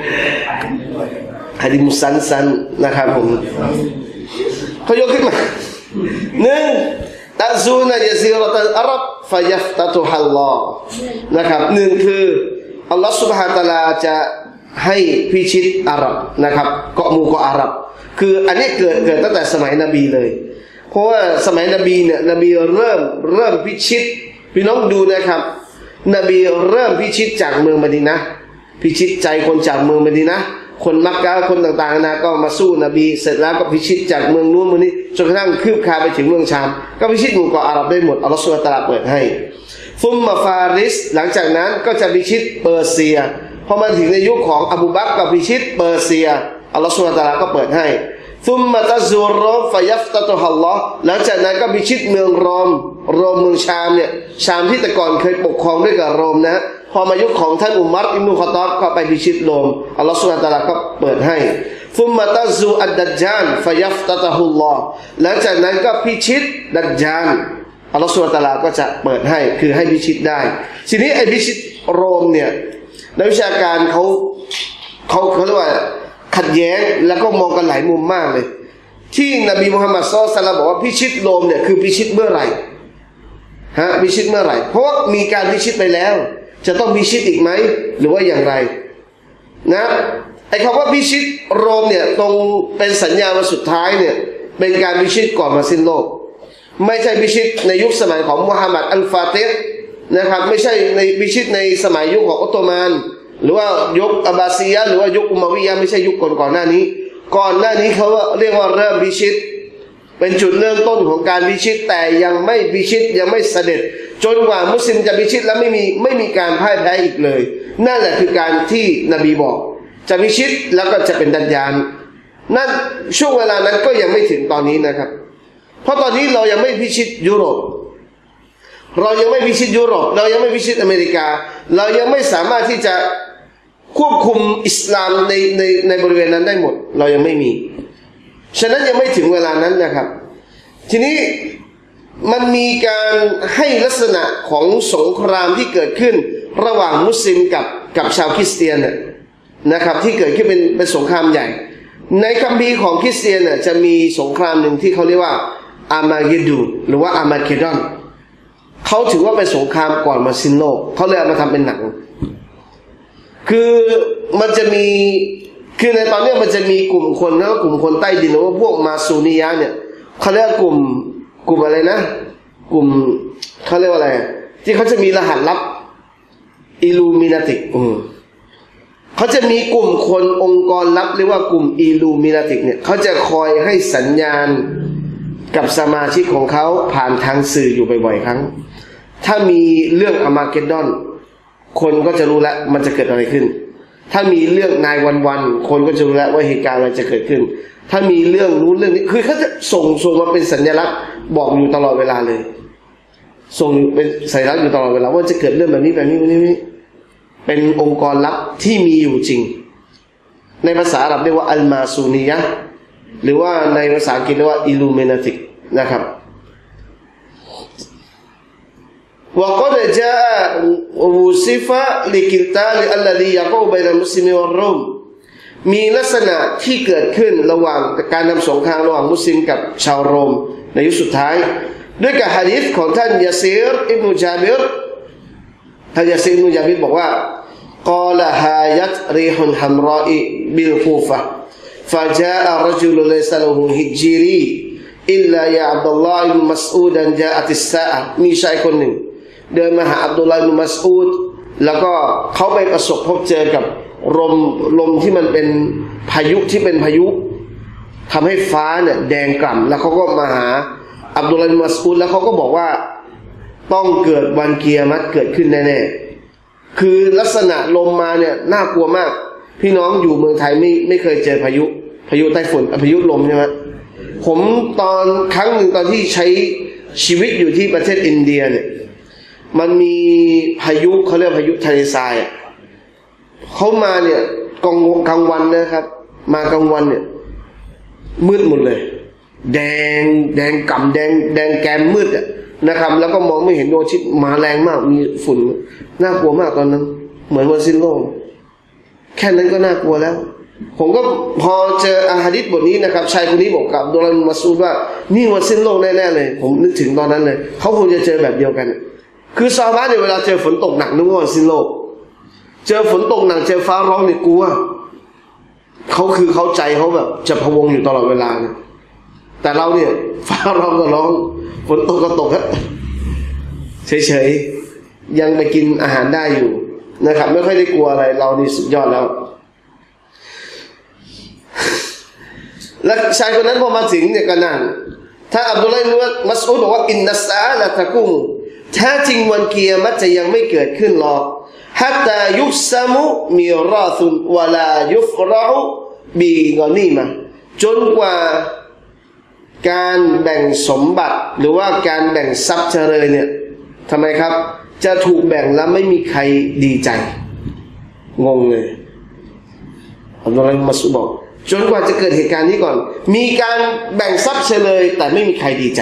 หะดีษมุสซันซันนะครับผมเขายกขึ้นมา1ตะซูนะยะซีเราะตัลอาหรับฟะยัฟตะตุฮัลลอฮ์นะครับ1คืออัลลอฮฺซุบฮานะฮูวะตะอาลาจะให้พิชิตอาหรับนะครับเกาะหมู่เกาะอาหรับคืออันนี้เกิดตั้งแต่สมัยนบีเลยเพราะว่าสมัยนบีเนี่ยนบีเริ่มพิชิตพี่น้องดูนะครับนบีเริ่มพิชิตจากเมืองมะดีนะห์พิชิตใจคนจากเมืองมะดีนะห์คนมักกะฮ์คนต่างๆนะก็มาสู้นบีเสร็จแล้วก็พิชิตจากเมืองนู้นเมืองนี้จนกระทั่งคืบคลานไปถึงเมืองชามก็พิชิตหมู่เกาะอาหรับได้หมดอัลลอฮฺซุบฮานะฮูวะตะอาลาเปิดให้ฟุมมาฟาริสหลังจากนั้นก็จะพิชิตเปอร์เซียพอมาถึงในยุคของอบูบักรก็พิชิตเปอร์เซียอัลลอฮฺซุบฮานะฮูวะตะอาลาก็เปิดให้ซุมมาตะซูรฟะยัฟตะตุฮัลลอฮ์หลังจากนั้นก็พิชิตเมืองโรมเมืองชามเนี่ยชามที่แต่ก่อนเคยปกครองด้วยกับโรมนะพอมายุคของท่านอุมัรอิบนุคอฏอบก็ไปพิชิตโรมอัลลอฮฺซุบฮานะฮูวะตะอาลาก็เปิดให้ซุมมาตะซูอัดดัจญาลฟะยัฟตะตุฮุลลอฮ์หลังจากนั้นก็พิชิตดัจญาลอัลลอฮฺซุบฮานะฮูวะตะอาลาก็จะเปิดให้คือให้พิชิตได้ทีนี้ไอ้พิชิตโรมเนี่ยนักวิชาการเขาเรียกว่าขัดแย้งแล้วก็มองกันหลายมุมมากเลยที่นบีมุฮัมมัดศ็อลลัลลอฮุอะลัยฮิวะซัลลัมบอกว่าพิชิตโรมเนี่ยคือพิชิตเมื่อไหร่พิชิตเมื่อไหร่เพราะว่ามีการพิชิตไปแล้วจะต้องพิชิตอีกไหมหรือว่าอย่างไรนะไอ้คำว่าพิชิตโรมเนี่ยตรงเป็นสัญญาวันสุดท้ายเนี่ยเป็นการพิชิตก่อนมาสิ้นโลกไม่ใช่พิชิตในยุคสมัยของมุฮัมมัดอัลฟาติฮ์นะครับไม่ใช่ในพิชิตในสมัยยุคของออตโตมันหรือว่ายุคอับบาซียะหรือว่ายุคอุมัวิยะไม่ใช่ยุคก่อนหน้านี้เขาเรียกว่าเริ่มพิชิตเป็นจุดเริ่มต้นของการพิชิตแต่ยังไม่พิชิตยังไม่เสด็จจนกว่ามุสลิมจะพิชิตแล้วไม่มีการพ่ายแพ้อีกเลยนั่นแหละคือการที่นบีบอกจะพิชิตแล้วก็จะเป็นดัจญาลนั่นช่วงเวลานั้นก็ยังไม่ถึงตอนนี้นะครับเพราะตอนนี้เรายังไม่พิชิตยุโรปเรายังไม่พิชิตยุโรปเรายังไม่พิชิตอเมริกาเรายังไม่สามารถที่จะควบคุมอิสลามในบริเวณนั้นได้หมดเรายังไม่มีฉะนั้นยังไม่ถึงเวลานั้นนะครับทีนี้มันมีการให้ลักษณะของสงครามที่เกิดขึ้นระหว่างมุสลิมกับชาวคริสเตียนนะครับที่เกิดขึ้นเป็นสงครามใหญ่ในคัมภีร์ของคริสเตียนจะมีสงครามหนึ่งที่เขาเรียกว่าอามาเกดูหรือว่าอามาเกดอนเขาถือว่าเป็นสงครามก่อนมาสิ้นโลกเขาเลยเอามาทำเป็นหนังคือมันจะมีคือในตอนนี้มันจะมีกลุ่มคนแล้วกลุ่มคนใต้ดินหรือว่าพวกมาซูนียะเนี่ยเขาเรียกกลุ่มอะไรนะกลุ่มเขาเรียกว่าอะไรที่เขาจะมีรหัสลับอิลูมินาติกเขาจะมีกลุ่มคนองค์กรลับเรียกว่ากลุ่มอิลูมินาติกเนี่ยเขาจะคอยให้สัญญาณกับสมาชิกของเขาผ่านทางสื่ออยู่บ่อยๆครั้งถ้ามีเรื่องอามาเกดดอนคนก็จะรู้แล้วมันจะเกิดอะไรขึ้นถ้ามีเรื่องนายวันคนก็จะรู้แล้วว่าเหตุการณ์อะไรจะเกิดขึ้นถ้ามีเรื่องนู้นเรื่องนี้คือเขาจะส่งมาเป็นสัญลักษณ์บอกอยู่ตลอดเวลาเลยส่งเป็นสัญลักษณ์อยู่ตลอดเวลาว่าจะเกิดเรื่องแบบนี้เป็นองค์กรลับที่มีอยู่จริงในภาษาอาหรับเรียกว่าอัลมาซูนียะหรือว่าในภาษาอังกฤษเรียกว่าอิลูมินาติกนะครับوقد جاء وصف لقتال الذي يقع بين المسلمين والروم มีลักษณะที่เกิดขึ้นระหว่างการนำสงครามระหว่างมุสลิมกับชาวโรมในยุคสุดท้ายด้วยกับหะดีษของท่านยาซีรอิบนุจาบิรท่านยาซีรอิบนุจาบิรบอกว่า قال هايت ريح حمراء بالكوفة فجاء رجل ليس له هجري إلا يا عبد الله بن مسعود جاءت الساعة มีชายคนหนึ่งเดินมาหาอับดุลลาห์ อิบนุมัสอูดแล้วก็เขาไปประสบพบเจอกับลมที่มันเป็นพายุที่เป็นพายุทำให้ฟ้าเนี่ยแดงกล่ำแล้วเขาก็มาหาอับดุลลาห์ อิบนุมัสอูดแล้วเขาก็บอกว่าต้องเกิดวันกิยามะฮ์เกิดขึ้นแน่ๆคือลักษณะลมมาเนี่ยน่ากลัวมากพี่น้องอยู่เมืองไทยไม่เคยเจอพายุไต้ฝุ่นพายุลมใช่ไหมผมตอนครั้งหนึ่งตอนที่ใช้ชีวิตอยู่ที่ประเทศอินเดียเนี่ยมันมีพายุเขาเรียกพายุทะเลทรายเขามาเนี่ยกลางวันนะครับมากลางวันเนี่ยมืดหมดเลยแดงก่ำแดงแกมมืดนะครับแล้วก็มองไม่เห็นดวงอาทิตย์มาแรงมากมีฝุ่นน่ากลัวมากตอนนั้นเหมือนวันสิ้นโลกแค่นั้นก็น่ากลัวแล้วผมก็พอเจออะหะดีษบทนี้นะครับชายคนนี้บอกกับอับดุลลาห์ อิบนุมัสอูดว่านี่วันสิ้นโลกแน่ๆเลยผมนึกถึงตอนนั้นเลยเขาคงจะเจอแบบเดียวกันคือซอฮาบะห์เนี่ยเวลาเจอฝนตกหนักนึกว่าวันสิ้นโลกเจอฝนตกหนักเจอฟ้าร้องเนี่ยกลัวเขาใจเขาแบบจะพะวงอยู่ตลอดเวลาเนี่ยแต่เราเนี่ยฟ้าร้องก็ร้องฝนตกก็ตกฮะเฉยๆยังไปกินอาหารได้อยู่นะครับไม่ค่อยได้กลัวอะไรเรานี่สุดยอดแล้วและชายคนนั้นพอมาถึงเนี่ยก็นั่งถ้าอับดุลลาห์ อิบนุมัสอูดบอกว่าอินนัสซาอะละตะกุมแท้จริงวันกิยามะฮ์จะยังไม่เกิดขึ้นหรอกฮัตตายุสซามุมิราซุนวะลายุฟเราะบิกอนีมะห์จนกว่าการแบ่งสมบัติหรือว่าการแบ่งทรัพย์เจริญเนี่ยทำไมครับจะถูกแบ่งแล้วไม่มีใครดีใจงงเลยอับดุลลาห์ อิบนุมัสอูดบอกจนกว่าจะเกิดเหตุการณ์นี้ก่อนมีการแบ่งทรัพย์เฉลยแต่ไม่มีใครดีใจ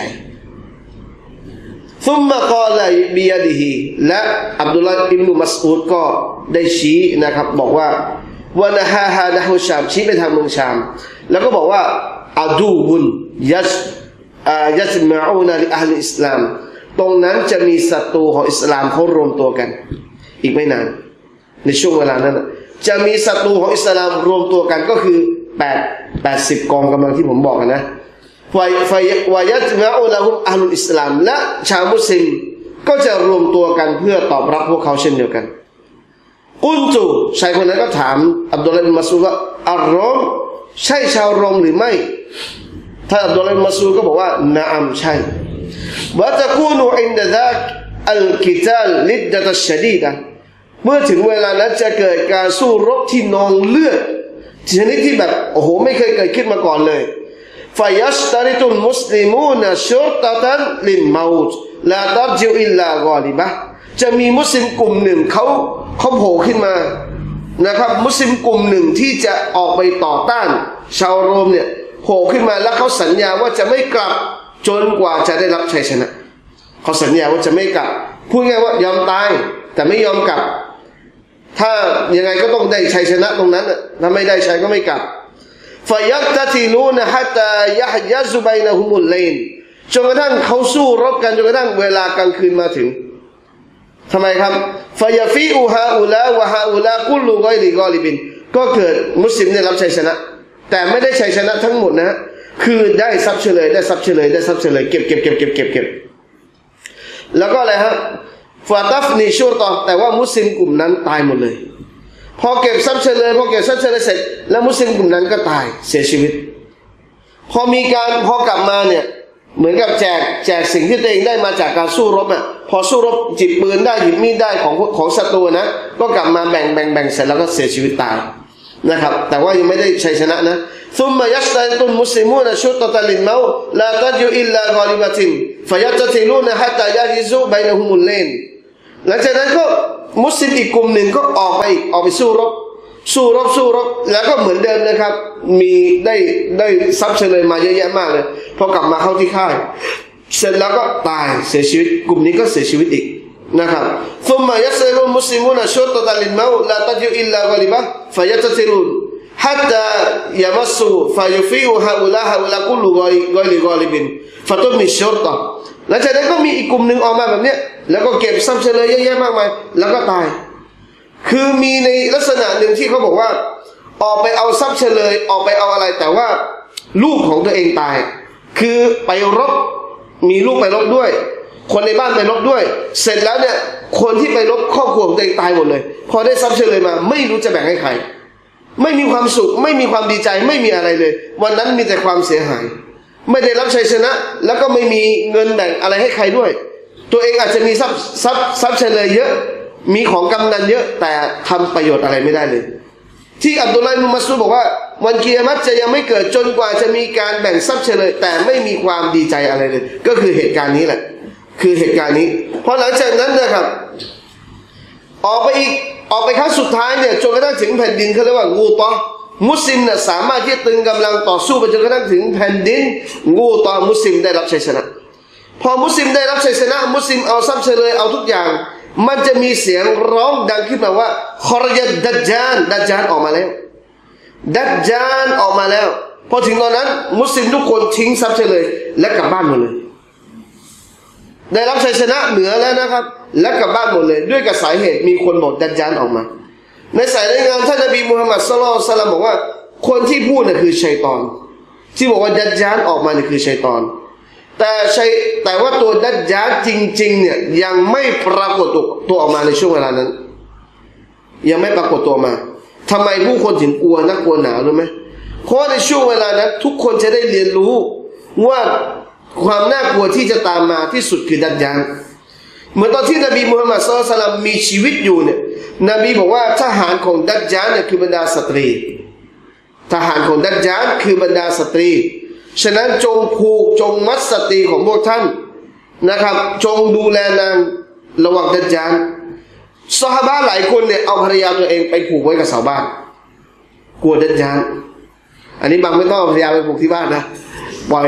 ซุมมะกอลาบิยะดิฮิและอับดุลลาห์ อิบนุมัสอูดก็ได้ชี้นะครับบอกว่าวะนะฮาฮานะฮุชามชี้ไปทางเมืองชามแล้วก็บอกว่าอะดูบุนยัสมะอูนะลิอะฮลิอิสลามตรงนั้นจะมีศัตรูของอิสลามเขารวมตัวกันอีกไม่นานในช่วงเวลานั้นจะมีศัตรูของอิสลามรวมตัวกันก็คือ80กองกำลังที่ผมบอกนะวายัตมะอูละฮุมอะฮลุลอิสลามและชาวมุสลิมก็จะรวมตัวกันเพื่อตอบรับพวกเขาเช่นเดียวกันกุนตูชายคนนั้นก็ถามอับดุลลาห์ อิบนุมัสอูดว่าอัรรอมใช่ชาวโรมหรือไม่ท่านอับดุลลาห์ อิบนุมัสอูดก็บอกว่านะอัมใช่วะตะกูนูอินดะซาอัลกิตาลลิดดะตัชชะดีดะเมื่อถึงเวลานั้นจะเกิดการสู้รบที่นองเลือดชนิดที่แบบโอ้โหไม่เคยเกิดขึ้นมาก่อนเลยฟายัสตาริตุลมุสลิมูนชุรตะตันลินมาอุตลาตัรจิอิลลากอลิบะจะมีมุสลิมกลุ่มหนึ่งเขาโผล่ขึ้นมานะครับมุสลิมกลุ่มหนึ่งที่จะออกไปต่อต้านชาวโรมเนี่ยโผล่ขึ้นมาแล้วเขาสัญญาว่าจะไม่กลับจนกว่าจะได้รับชัยชนะเขาสัญญาว่าจะไม่กลับพูดง่ายว่ายอมตายแต่ไม่ยอมกลับถ้ายังไงก็ต้องได้ชัยชนะตรงนั้นถ้าไม่ได้ชัยก็ไม่กลับฟายักตะติลูนฮัตตายะฮยะซุบัยนะฮุมุลไลนจนกระทั่งเขาสู้รบกันจนกระทั่งเวลากลางคืนมาถึงทำไมครับฟายาฟีอูฮาอูลาวะฮาอูลากุลลุกอยลิกอลิบินก็เกิดมุสลิมได้รับชัยชนะแต่ไม่ได้ชัยชนะทั้งหมดนะคือได้ทรัพย์เฉลยได้ทรัพย์เฉลยได้ทรัพย์เฉลยเก็บแล้วก็อะไรฮะฟาตัฟนีชูรตอแต่ว่ามุสลิมกลุ่มนั้นตายหมดเลยพอเก็บทรัพย์เฉลยเสร็จแล้วมุสลิมกลุ่มนั้นก็ตายเสียชีวิตพอกลับมาเนี่ยเหมือนกับแจกสิ่งที่ตัวเองได้มาจากการสู้รบอ่ะพอสู้รบจิบปืนได้หยิบมีดได้ของศัตรูนะก็กลับมาแบ่งเสร็จแล้วก็เสียชีวิตตายนะครับแต่ว่ายังไม่ได้ชัยชนะนะثم يشترط المسلمون شرطة للموت لا تجو إلا غالبة فيقتتلون حتى يجهزوا بينهم الليل หลังจากนั้นก็มุสลิมอีกกลุ่มหนึ่งก็ออกไปสู้รบแล้วก็เหมือนเดิมนะครับมีได้ทรัพย์เฉลยมาเยอะแยะมากเลยพอกลับมาเข้าที่ค่ายเสร็จแล้วก็ตายเสียชีวิตกลุ่มนี้ก็เสียชีวิตอีกนะครับ ثم يشترط المسلمون شرطة للموت لا تجو إلا غالبة فيقتتلون حتى يمسوا فيفيء هؤلاء كل غير غالب فتبني الشرطة หลังจากนั้นก็มีอีกกลุ่มหนึ่งออกมาแบบเนี้ยแล้วก็เก็บทรัพย์เฉลยเยอะแยะมากมายแล้วก็ตายคือมีในลักษณะหนึ่งที่เขาบอกว่าออกไปเอาทรัพย์เฉลยออกไปเอาอะไรแต่ว่าลูกของตัวเองตายคือไปรบมีลูกไปรบด้วยคนในบ้านไปรบด้วยเสร็จแล้วเนี่ยคนที่ไปรบครอบครัวของตัวเองตายหมดเลยพอได้ทรัพย์เฉลยมาไม่รู้จะแบ่งให้ใครไม่มีความสุขไม่มีความดีใจไม่มีอะไรเลยวันนั้นมีแต่ความเสียหายไม่ได้รับชัยชนะแล้วก็ไม่มีเงินแบ่งอะไรให้ใครด้วยตัวเองอาจจะมีทรัพย์เฉลยเยอะมีของกำนันเยอะแต่ทำประโยชน์อะไรไม่ได้เลยที่อับดุลลาห์อิบนุมัสอูดบอกว่าวันกิยามะฮ์จะยังไม่เกิดจนกว่าจะมีการแบ่งทรัพย์เฉลยแต่ไม่มีความดีใจอะไรเลยก็คือเหตุการณ์นี้แหละคือเหตุการณ์นี้พอหลังจากนั้นนะครับออกไปครั้งสุดท้ายเนี่ยจนกระทั่งถึงแผ่นดินเขาเรียกว่างูตอมุสลิมเนี่ยสามารถที่จะตึงกำลังต่อสู้ไปจนกระทั่งถึงแผ่นดินงูตอมุสลิมได้รับชัยชนะพอมุสลิมได้รับชัยชนะมุสลิมเอาทรัพย์เฉลยเอาทุกอย่างมันจะมีเสียงร้องดังขึ้นมาว่าคอรยัดดัจจานออกมาแล้วดัจจานออกมาแล้วพอถึงตอนนั้นมุสลิมทุกคนทิ้งทรัพย์เฉลยและกลับบ้านหมดเลยได้รับชัยชนะเหนือแล้วนะครับและกลับบ้านหมดเลยด้วยกับสาเหตุมีคนบอกดัจจานออกมาในสายรายงานท่านนบีมุฮัมมัดศ็อลลัลลอฮุอะลัยฮิวะซัลลัมบอกว่าคนที่พูดน่ะคือชัยฏอนที่บอกว่าดัจจานออกมานี่คือชัยฏอนแต่ว่าตัวดัจญาลจริงๆเนี่ยยังไม่ปรากฏตัวออกมาในช่วงเวลานั้นยังไม่ปรากฏตัวมาทำไมผู้คนถึงกลัวนักกลัวหนาวรู้ไหมเพราะในช่วงเวลานั้นทุกคนจะได้เรียนรู้ว่าความน่ากลัวที่จะตามมาที่สุดคือดัจญาลเหมือนตอนที่นบีมุฮัมมัดศ็อลลัลลอฮุอะลัยฮิวะซัลลัมมีชีวิตอยู่เนี่ยนบีบอกว่าทหารของดัจญาลเนี่ยคือบรรดาสตรีทหารของดัจญาลคือบรรดาสตรีฉะนั้นจงผูกจงมัดสตรีของพวกท่านนะครับจงดูแลนางระวังดัจญาลซอฮาบะห์หลายคนเนี่ยเอาภรรยาตัวเองไปผูกไว้กับเสาบ้านกลัวดัจญาลอันนี้บางไม่ต้องเอาภรรยาไปผูกที่บ้านนะปล่อย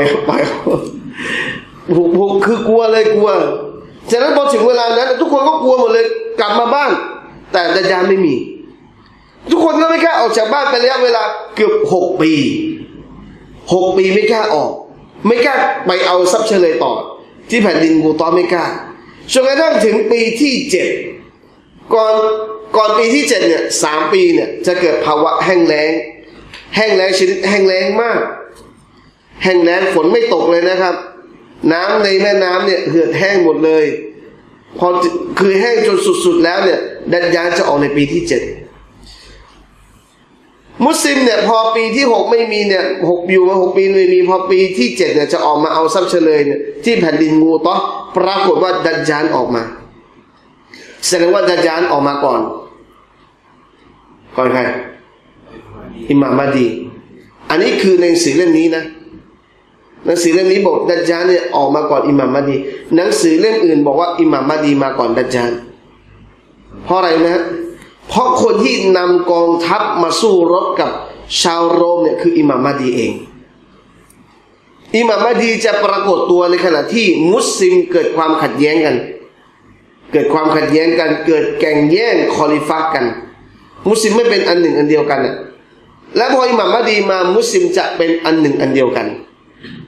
ผูกคือกลัวเลยกลัวฉะนั้นพอถึงเวลานั้นทุกคนก็กลัวหมดเลยกลับมาบ้านแต่ดัจญาลไม่มีทุกคนก็ไม่กล้าออกจากบ้านไประยะเวลาเกือบ6 ปีไม่กล้าออกไม่กล้าไปเอาทรัพย์เฉลยต่อที่แผ่นดินกูตอไม่กล้าจนกระทั่งถึงปีที่7ก่อนปีที่7เนี่ย3 ปีเนี่ยจะเกิดภาวะแห้งแล้งชนิดแห้งแล้งมากแห้งแล้งฝนไม่ตกเลยนะครับน้ำในแม่น้ำเนี่ยเหือดแห้งหมดเลยพอคือแห้งจนสุดๆแล้วเนี่ยดัจญาลจะออกในปีที่7มุสลิมเนี่ยพอปีที่6ไม่มีเนี่ยอยู่มา6 ปีไม่มีพอปีที่7เนี่ยจะออกมาเอาทรัพย์เฉลยเนี่ยที่แผ่นดินงูตอปรากฏว่าดัจญาลออกมาแสดงว่าดัจญาลออกมาก่อนใครอิหม่ามมะดีอันนี้คือในหนังสือเล่มนี้นะหนังสือเล่มนี้บอกดัจญาลเนี่ยออกมาก่อนอิหม่ามมะดีหนังสือเล่มอื่นบอกว่าอิหม่ามมะดีมาก่อนดัจญาลเพราะอะไรนะเพราะคนที่นำกองทัพมาสู้รบกับชาวโรมเนี่ยคืออิหม่ามมะดีเองอิหม่ามมะดีจะปรากฏตัวในขณะที่มุสลิมเกิดความขัดแย้งกันเกิดแข่งแย่งคอลิฟะกันมุสลิมไม่เป็นอันหนึ่งอันเดียวกันและพออิหม่ามมะดีมามุสลิมจะเป็นอันหนึ่งอันเดียวกัน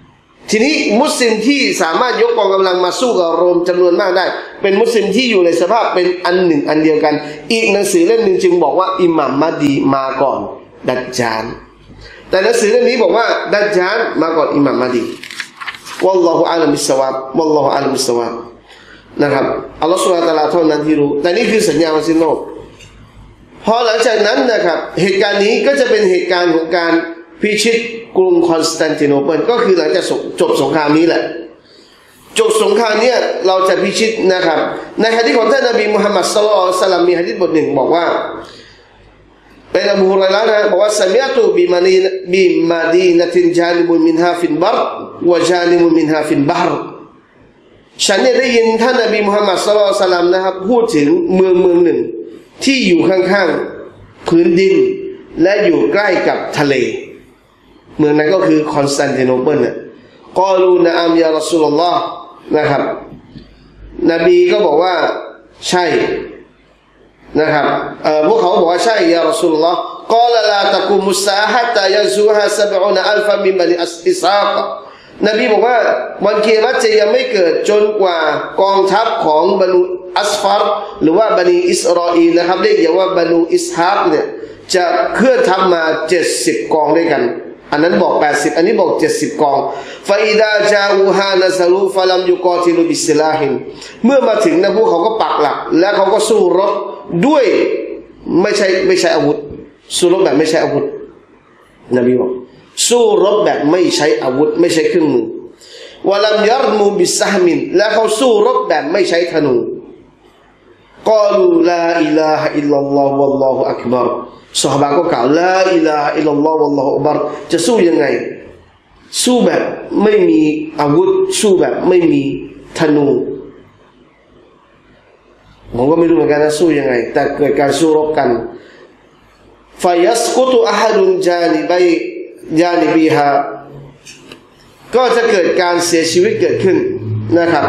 ทีนี้มุสลิมที่สามารถยกกองกำลังมาสู้กับโรมจำนวนมากได้เป็นมุสลิมที่อยู่ในสภาพเป็นอันหนึ่งอันเดียวกันอีกหนังสือเล่มหนึ่งจึงบอกว่าอิหม่ามมะดีมาก่อนดัจญาลแต่หนังสือเล่มนี้บอกว่าดัจญาลมาก่อนอิหม่ามมะดีวัลลอฮุอาลัมบิสซะวาบวัลลอฮุอาลัมบิสซะวาบนะครับอัลลอฮฺซุบฮานะฮูวะตะอาลาเท่านั้นที่รู้แต่นี่คือสัญญาณวันสิ้นโลกพอหลังจากนั้นนะครับเหตุการณ์นี้ก็จะเป็นเหตุการณ์ของการพิชิตกรุงคอนสแตนติโนเปิลก็คือหลังจากจบสงครามนี้แหละจบสงครามนี้เราจะพิชิตนะครับในหะดีษของท่านนบีมุฮัมมัดศ็อลลัลลอฮุอะลัยฮิวะซัลลัมมีหะดีษบทหนึ่งบอกว่าเป็นอบูฮุรอยเราะห์นะบอกว่าซะมิอตุบิมาดีนะตินจานิบุนมินฮาฟินบัรวะจานิบุนมินฮาฟินบัรฉันเนี่ยได้ยินท่านนบีมุฮัมมัดศ็อลลัลลอฮุอะลัยฮิวะซัลลัมนะครับพูดถึงเมืองหนึ่งที่อยู่ข้างๆพื้นดินและอยู่ใกล้กับทะเลเมืองนั้นก็คือคอนสแตนติโนเปิลเนี่ยกอลูนะอัมยารอซูลุลลอฮ์นะครับนบีก็บอกว่าใช่นะครับพวกเขาบอกว่าใช่ยารอซูลุลลอฮ์กอลลาตะกุมุสซาฮะตายะซูฮะ70,000 มินบันิอิสฮากนบีบอกว่าวันกิยามะฮ์จะยังไม่เกิดจนกว่ากองทัพของบรรดาอัสฟัรหรือว่าบันิอิสราอีลนะครับเรียกอย่างว่าบรรดาอิสฮากเนี่ยจะเคลื่อนทัพมา70กองด้วยกันอันนั้นบอก80อันนี้บอก70กองฟาอิดาจาอูฮานะซาลูฟะลัมยุกอติลุบิสลาฮินเมื่อมาถึงนะพวกเขาก็ปักหลักและเขาก็สู้รบด้วยไม่ใช่อาวุธสู้รบแบบไม่ใช้อาวุธนบีบอกสู้รบแบบไม่ใช้อาวุธไม่ใช้เครื่องมือวะลัมยัรมูบิสซะฮมินและเขาสู้รบแบบไม่ใช้ธนูกอลูลาอิลาฮะอิลลัลลอฮุวัลลอฮุอักบัรซอฮาบะห์ก็กล่าวลาอิลาฮะอิลลัลลอฮุวัลลอฮุอักบัรจะสู้ยังไงสู้แบบไม่มีอาวุธสู้แบบไม่มีธนูผมก็ไม่รู้เหมือนกันนะสู้ยังไงแต่เกิดการสู้รบกันฟายัสกุตุอะฮะดุนจานิบิฮาก็จะเกิดการเสียชีวิตเกิดขึ้นนะครับ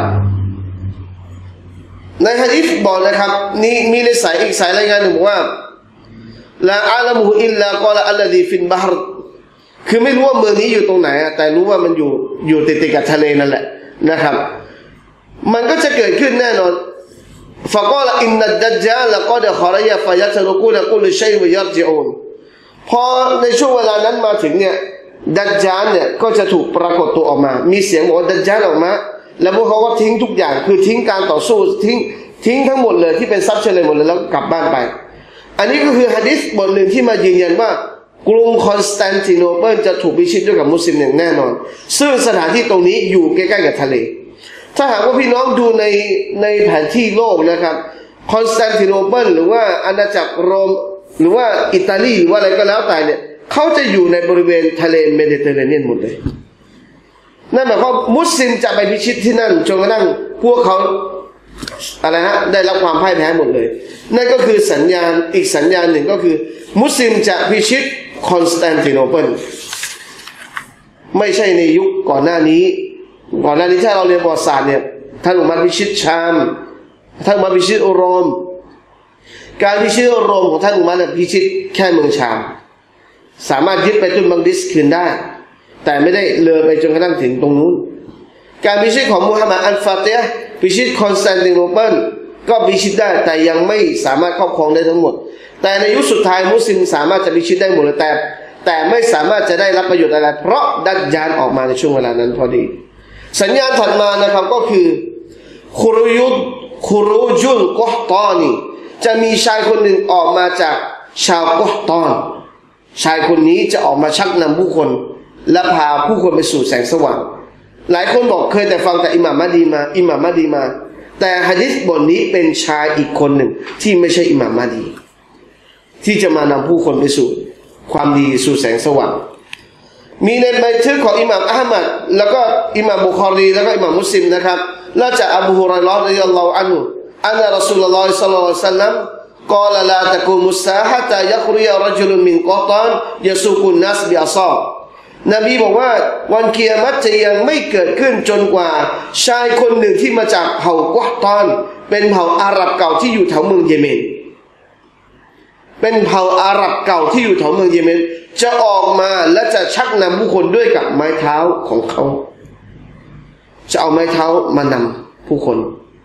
ในหะดีษบอกนะครับนี่มีในสายอีกสายรายงานหนึ่งบอกว่าลาอาลามุอิลลากอลาอัลลดีฟินบาร์คือไม่รู้ว่าเมืองนี้อยู่ตรงไหนแต่รู้ว่ามันอยู่ติดกับทะเลนั่นแหละนะครับมันก็จะเกิดขึ้นแน่นอนฟะกอลอินนัดดัจญาลกอดคอรยะฟะยัตรุกูนกุลชัยวะยัรจิอูนพอในช่วงเวลานั้นมาถึงเนี่ยดัจญาลเนี่ยก็จะถูกปรากฏตัวออกมามีเสียงบอกว่าดัจญาลออกมาแล้วพวกเขาก็ทิ้งทุกอย่างคือทิ้งการต่อสู้ทิ้งทั้งหมดเลยที่เป็นทรัพย์เฉลี่ยหมดเลยแล้วกลับบ้านไปอันนี้ก็คือหะดีษบทหนึ่งที่มายืนยันว่ากรุงคอนสแตนติโนเปิลจะถูกพิชิตด้วยกับมุสลิมอย่างแน่นอนซึ่งสถานที่ตรงนี้อยู่ใกล้ๆกับทะเลถ้าหากว่าพี่น้องดูในแผนที่โลกนะครับคอนสแตนติโนเปิลหรือว่าอาณาจักรโรมหรือว่าอิตาลีหรือว่าอะไรก็แล้วแต่เนี่ยเขาจะอยู่ในบริเวณทะเลเมดิเตอร์เรเนียนหมดเลยนั่นหมายความมุสลิมจะไปพิชิตที่นั่นจนกระทั่งพวกเขาอะไรฮะได้รับความพ่ายแพ้หมดเลยนั่นก็คือสัญญาณอีกสัญญาณหนึ่งก็คือมุสลิมจะพิชิตคอนสแตนติโนเปิลไม่ใช่ในยุคก่อนหน้านี้ถ้าเราเรียนประวัติศาสตร์เนี่ยท่านอุมัรพิชิตชามท่านอุมัรพิชิตโรมการพิชิตโรมของท่านอุมัรพิชิตแค่เมืองชามสามารถยึดไปจนบังดิสคืนได้แต่ไม่ได้เลยไปจนกระทั่งถึงตรงนู้นการพิชิตของมูฮัมหมัดอัลฟาติฮ์พิชิตคอนสแตนติโนเปิลก็พิชิตได้แต่ยังไม่สามารถครอบครองได้ทั้งหมดแต่ในยุคสุดท้ายมุสลิมสามารถจะพิชิตได้หมดเลยแต่ไม่สามารถจะได้รับประโยชน์อะไรเพราะดัจญาลออกมาในช่วงเวลานั้นพอดีสัญญาณถัดมานะครับก็คือคุรูจุลกอฮตอนีจะมีชายคนหนึ่งออกมาจากชาวกอฮตอนชายคนนี้จะออกมาชักนำผู้คนและพาผู้คนไปสู่แสงสว่างหลายคนบอกเคยแต่ฟังแต่อิหม่ามมะดีมาแต่หะดีษบทนี้เป็นชายอีกคนหนึ่งที่ไม่ใช่อิหม่ามมะดีที่จะมานำผู้คนไปสู่ความดีสู่แสงสว่างมีในบันทึกของอิหม่ามอะห์มัดแล้วก็อิหม่ามบุคอรีแล้วก็อิหม่ามมุสลิมนะครับและจากอบูฮุรอยเราะห์รอฎิยัลลอฮุอันฮุอันนะรอซูลุลลอฮิศ็อลลัลลอฮุอะลัยฮิวะซัลลัมกอลลาตะกุมุสซาฮะตะยักริยะรจุลมินกอฏอนยะซูกุนนัสบิอัศอานบีบอกว่าวันกิยามะฮ์จะยังไม่เกิดขึ้นจนกว่าชายคนหนึ่งที่มาจากเผ่ากอฏอนเป็นเผ่าอาหรับเก่าที่อยู่แถวเมืองเยเมนเป็นเผ่าอาหรับเก่าที่อยู่แถวเมืองเยเมนจะออกมาและจะชักนำผู้คนด้วยกับไม้เท้าของเขาจะเอาไม้เท้ามานำผู้คน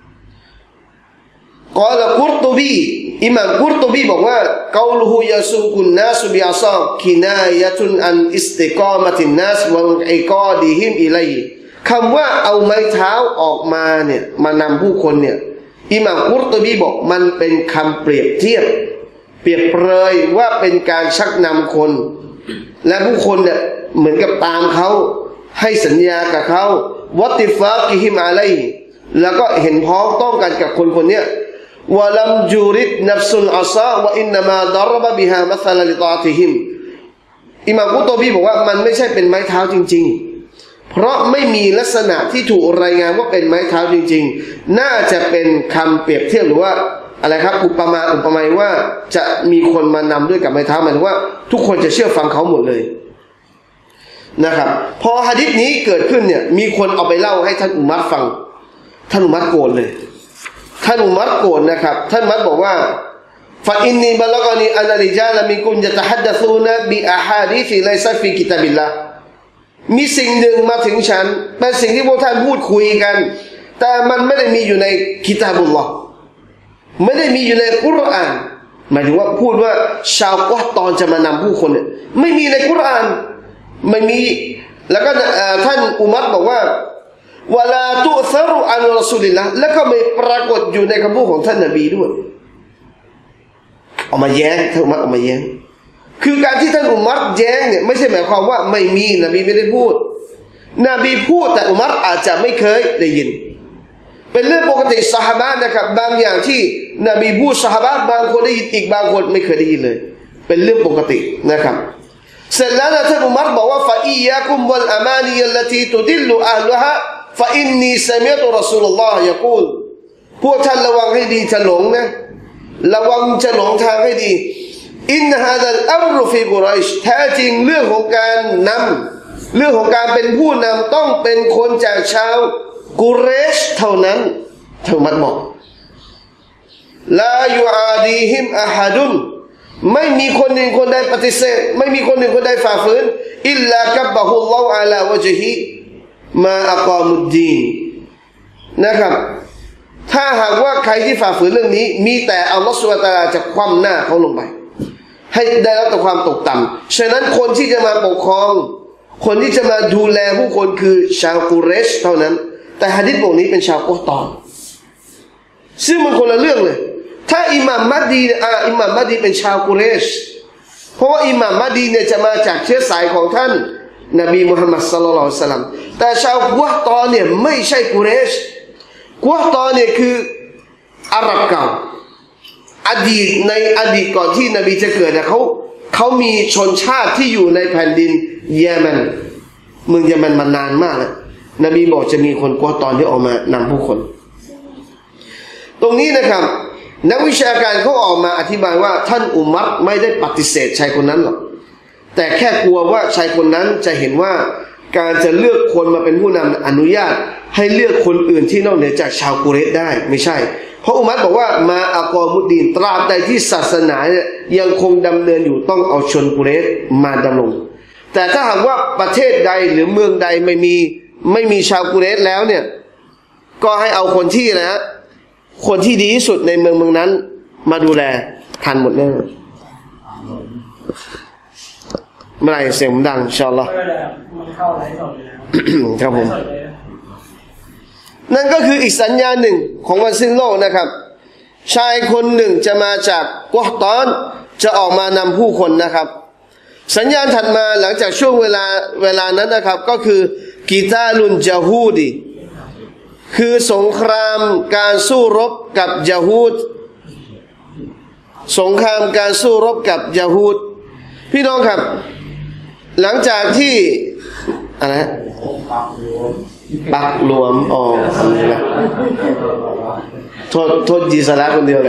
กอละกุรตุบีอิหม่ามกุรตุบีบอกว่าเกาลูฮูยาซูกุนนาสุบิอาซากินายะตุนอันอิสติกอมะตินนัสวะอิกอดิฮิมอิลัยคำว่าเอาไม้เท้าออกมาเนี่ยมานำผู้คนเนี่ยอิหม่ามกุรตุบีบอกมันเป็นคำเปรียบเทียบเปรียบเปรยว่าเป็นการชักนำคนและผู้คนเนี่ยเหมือนกับตามเขาให้สัญญากับเขาวัติฟากิฮิมอะลัยแล้วก็เห็นพ้องต้องกันกับคนคนนี้วะลัมจูริดนัฟซุลอาซาวะอินนามาดารบะบิฮามัซละลิตาติฮิมอิหม่ามกุรตุบีบอกว่ามันไม่ใช่เป็นไม้เท้าจริงๆเพราะไม่มีลักษณะที่ถูกรายงานว่าเป็นไม้เท้าจริงๆน่าจะเป็นคำเปรียบเทียบหรือว่าอะไรครับอุปมาว่าจะมีคนมานำด้วยกับไม้เท้าหมายถึงว่าทุกคนจะเชื่อฟังเขาหมดเลยนะครับพอหะดีษนี้เกิดขึ้นเนี่ยมีคนเอาไปเล่าให้ท่านอุมัรฟังท่านอุมัรโกรธเลยท่านอุมัรโกรธนะครับท่านอุมัรบอกว่าฟะอินนีบะละกานีอันริจาลมินกุมยะตะฮัดดะซูนะบิอะฮาดีษไลซะฟีกิตาบิลลาห์มีสิ่งหนึ่งมาถึงฉันเป็นสิ่งที่พวกท่านพูดคุยกันแต่มันไม่ได้มีอยู่ในกิตาบุลลอฮ์ไม่ได้มีอยู่ในกุรอานหมายถึงว่าพูดว่าชาวกอตอนจะมานำผู้คนเนี่ยไม่มีในกุรอานไม่มีแล้วก็ท่านอุมัรบอกว่าวะลาตุซรุอันรอซูลิลละห์แล้วก็ไม่ปรากฏอยู่ในคำพูดของท่านนบีด้วยเอามาแย้งท่านอุมัรเอามาแย้งคือการที่ท่านอุมัรแย้งเนี่ยไม่ใช่หมายความว่าไม่มีนบีไม่ได้พูดนบีพูดแต่อุมัรอาจจะไม่เคยได้ยินเป็นเรื่องปกติซอฮาบะห์นะครับบางอย่างที่นบีพูดซอฮาบะห์บางคนได้ยินอีกบางคนไม่เคยได้ยินเลยเป็นเรื่องปกตินะครับเสร็จแล้วท่านอุมัรบอกว่าฟะอียากุมวัลอามานียัลลตีตุดิลลุอะห์ลุฮะฟะอินนีซะมิอ์ตุรอซูลุลลอฮ์ยะกูลพวกท่านระวังให้ดีจะหลงนะระวังจะหลงทางให้ดีอินฮาซัลอัมรุฟีกุรอยชแท้จริงเรื่องของการนำเรื่องของการเป็นผู้นำต้องเป็นคนจากชาวกุเรชเท่านั้นท่านอุมัรบอกลายูอาดีฮิมอะฮัดุนไม่มีคนหนึ่งคนใดปฏิเสธไม่มีคนหนึ่งคนใดฝ่าฝืนอิลลากับบะฮุลลอฮุอะลาวะจฮิมาอักอมุดดีนนะครับถ้าหากว่าใครที่ฝ่าฝืนเรื่องนี้มีแต่อัลลอฮฺซุบฮานะฮูวะตะอาลาจะคว่ำหน้าเขาลงไปให้ได้รับแต่ความตกต่ำฉะนั้นคนที่จะมาปกครองคนที่จะมาดูแลผู้คนคือชาวกุเรชเท่านั้นแต่หะดีษบทนี้เป็นชาวกอตอนซึ่งมันคนละเรื่องเลยถ้าอิหม่ามมัดดีอิหม่ามมัดดีเป็นชาวกุเรชเพราะว่าอิหม่ามมัดดีเนี่ยจะมาจากเชื้อสายของท่านนบีมุฮัมมัดศ็อลลัลลอฮุอะลัยฮิวะซัลลัมแต่ชาวกัวตอเนี่ยไม่ใช่กุเรชกัวตอเนี่ยคืออาหรับเก่าอดีตในอดีตก่อนที่นบีจะเกิดเนี่ยเขามีชนชาติที่อยู่ในแผ่นดินเยเมนเมืองเยเมนมานานมากแล้วนบีบอกจะมีคนกัวตอที่ออกมานำผู้คนตรงนี้นะครับนักวิชาการเขาออกมาอธิบายว่าท่านอุมัรไม่ได้ปฏิเสธชายคนนั้นหรอกแต่แค่กลัวว่าชายคนนั้นจะเห็นว่าการจะเลือกคนมาเป็นผู้นำอนุญาตให้เลือกคนอื่นที่นอกเหนือจากชาวกุเรชได้ไม่ใช่เพราะอุมัรบอกว่ามาอักอมุดดีนตราบใดที่ศาสนาเนี่ยยังคงดำเนินอยู่ต้องเอาชนกุเรชมาดำรงแต่ถ้าหากว่าประเทศใดหรือเมืองใดไม่มีชาวกุเรชแล้วเนี่ยก็ให้เอาคนที่นะฮะคนที่ดีที่สุดในเมืองนั้นมาดูแลทันหมดเลยเมื่อไหร่เสียงดังอินชาอัลลอฮ์มันเข้าไลฟ์สดเลยครับผมนั่นก็คืออีกสัญญาณหนึ่งของวันสิ้นโลกนะครับชายคนหนึ่งจะมาจากกัวตอนจะออกมานำผู้คนนะครับสัญญาณถัดมาหลังจากช่วงเวลานั้นนะครับก็คือกิตาลุนจาฮูดีคือสงครามการสู้รบกับยะฮูดสงครามการสู้รบกับยะฮูดพี่น้องครับหลังจากที่อะไรปักหลวมอ๋อโทษจีสระคนเดียวเลย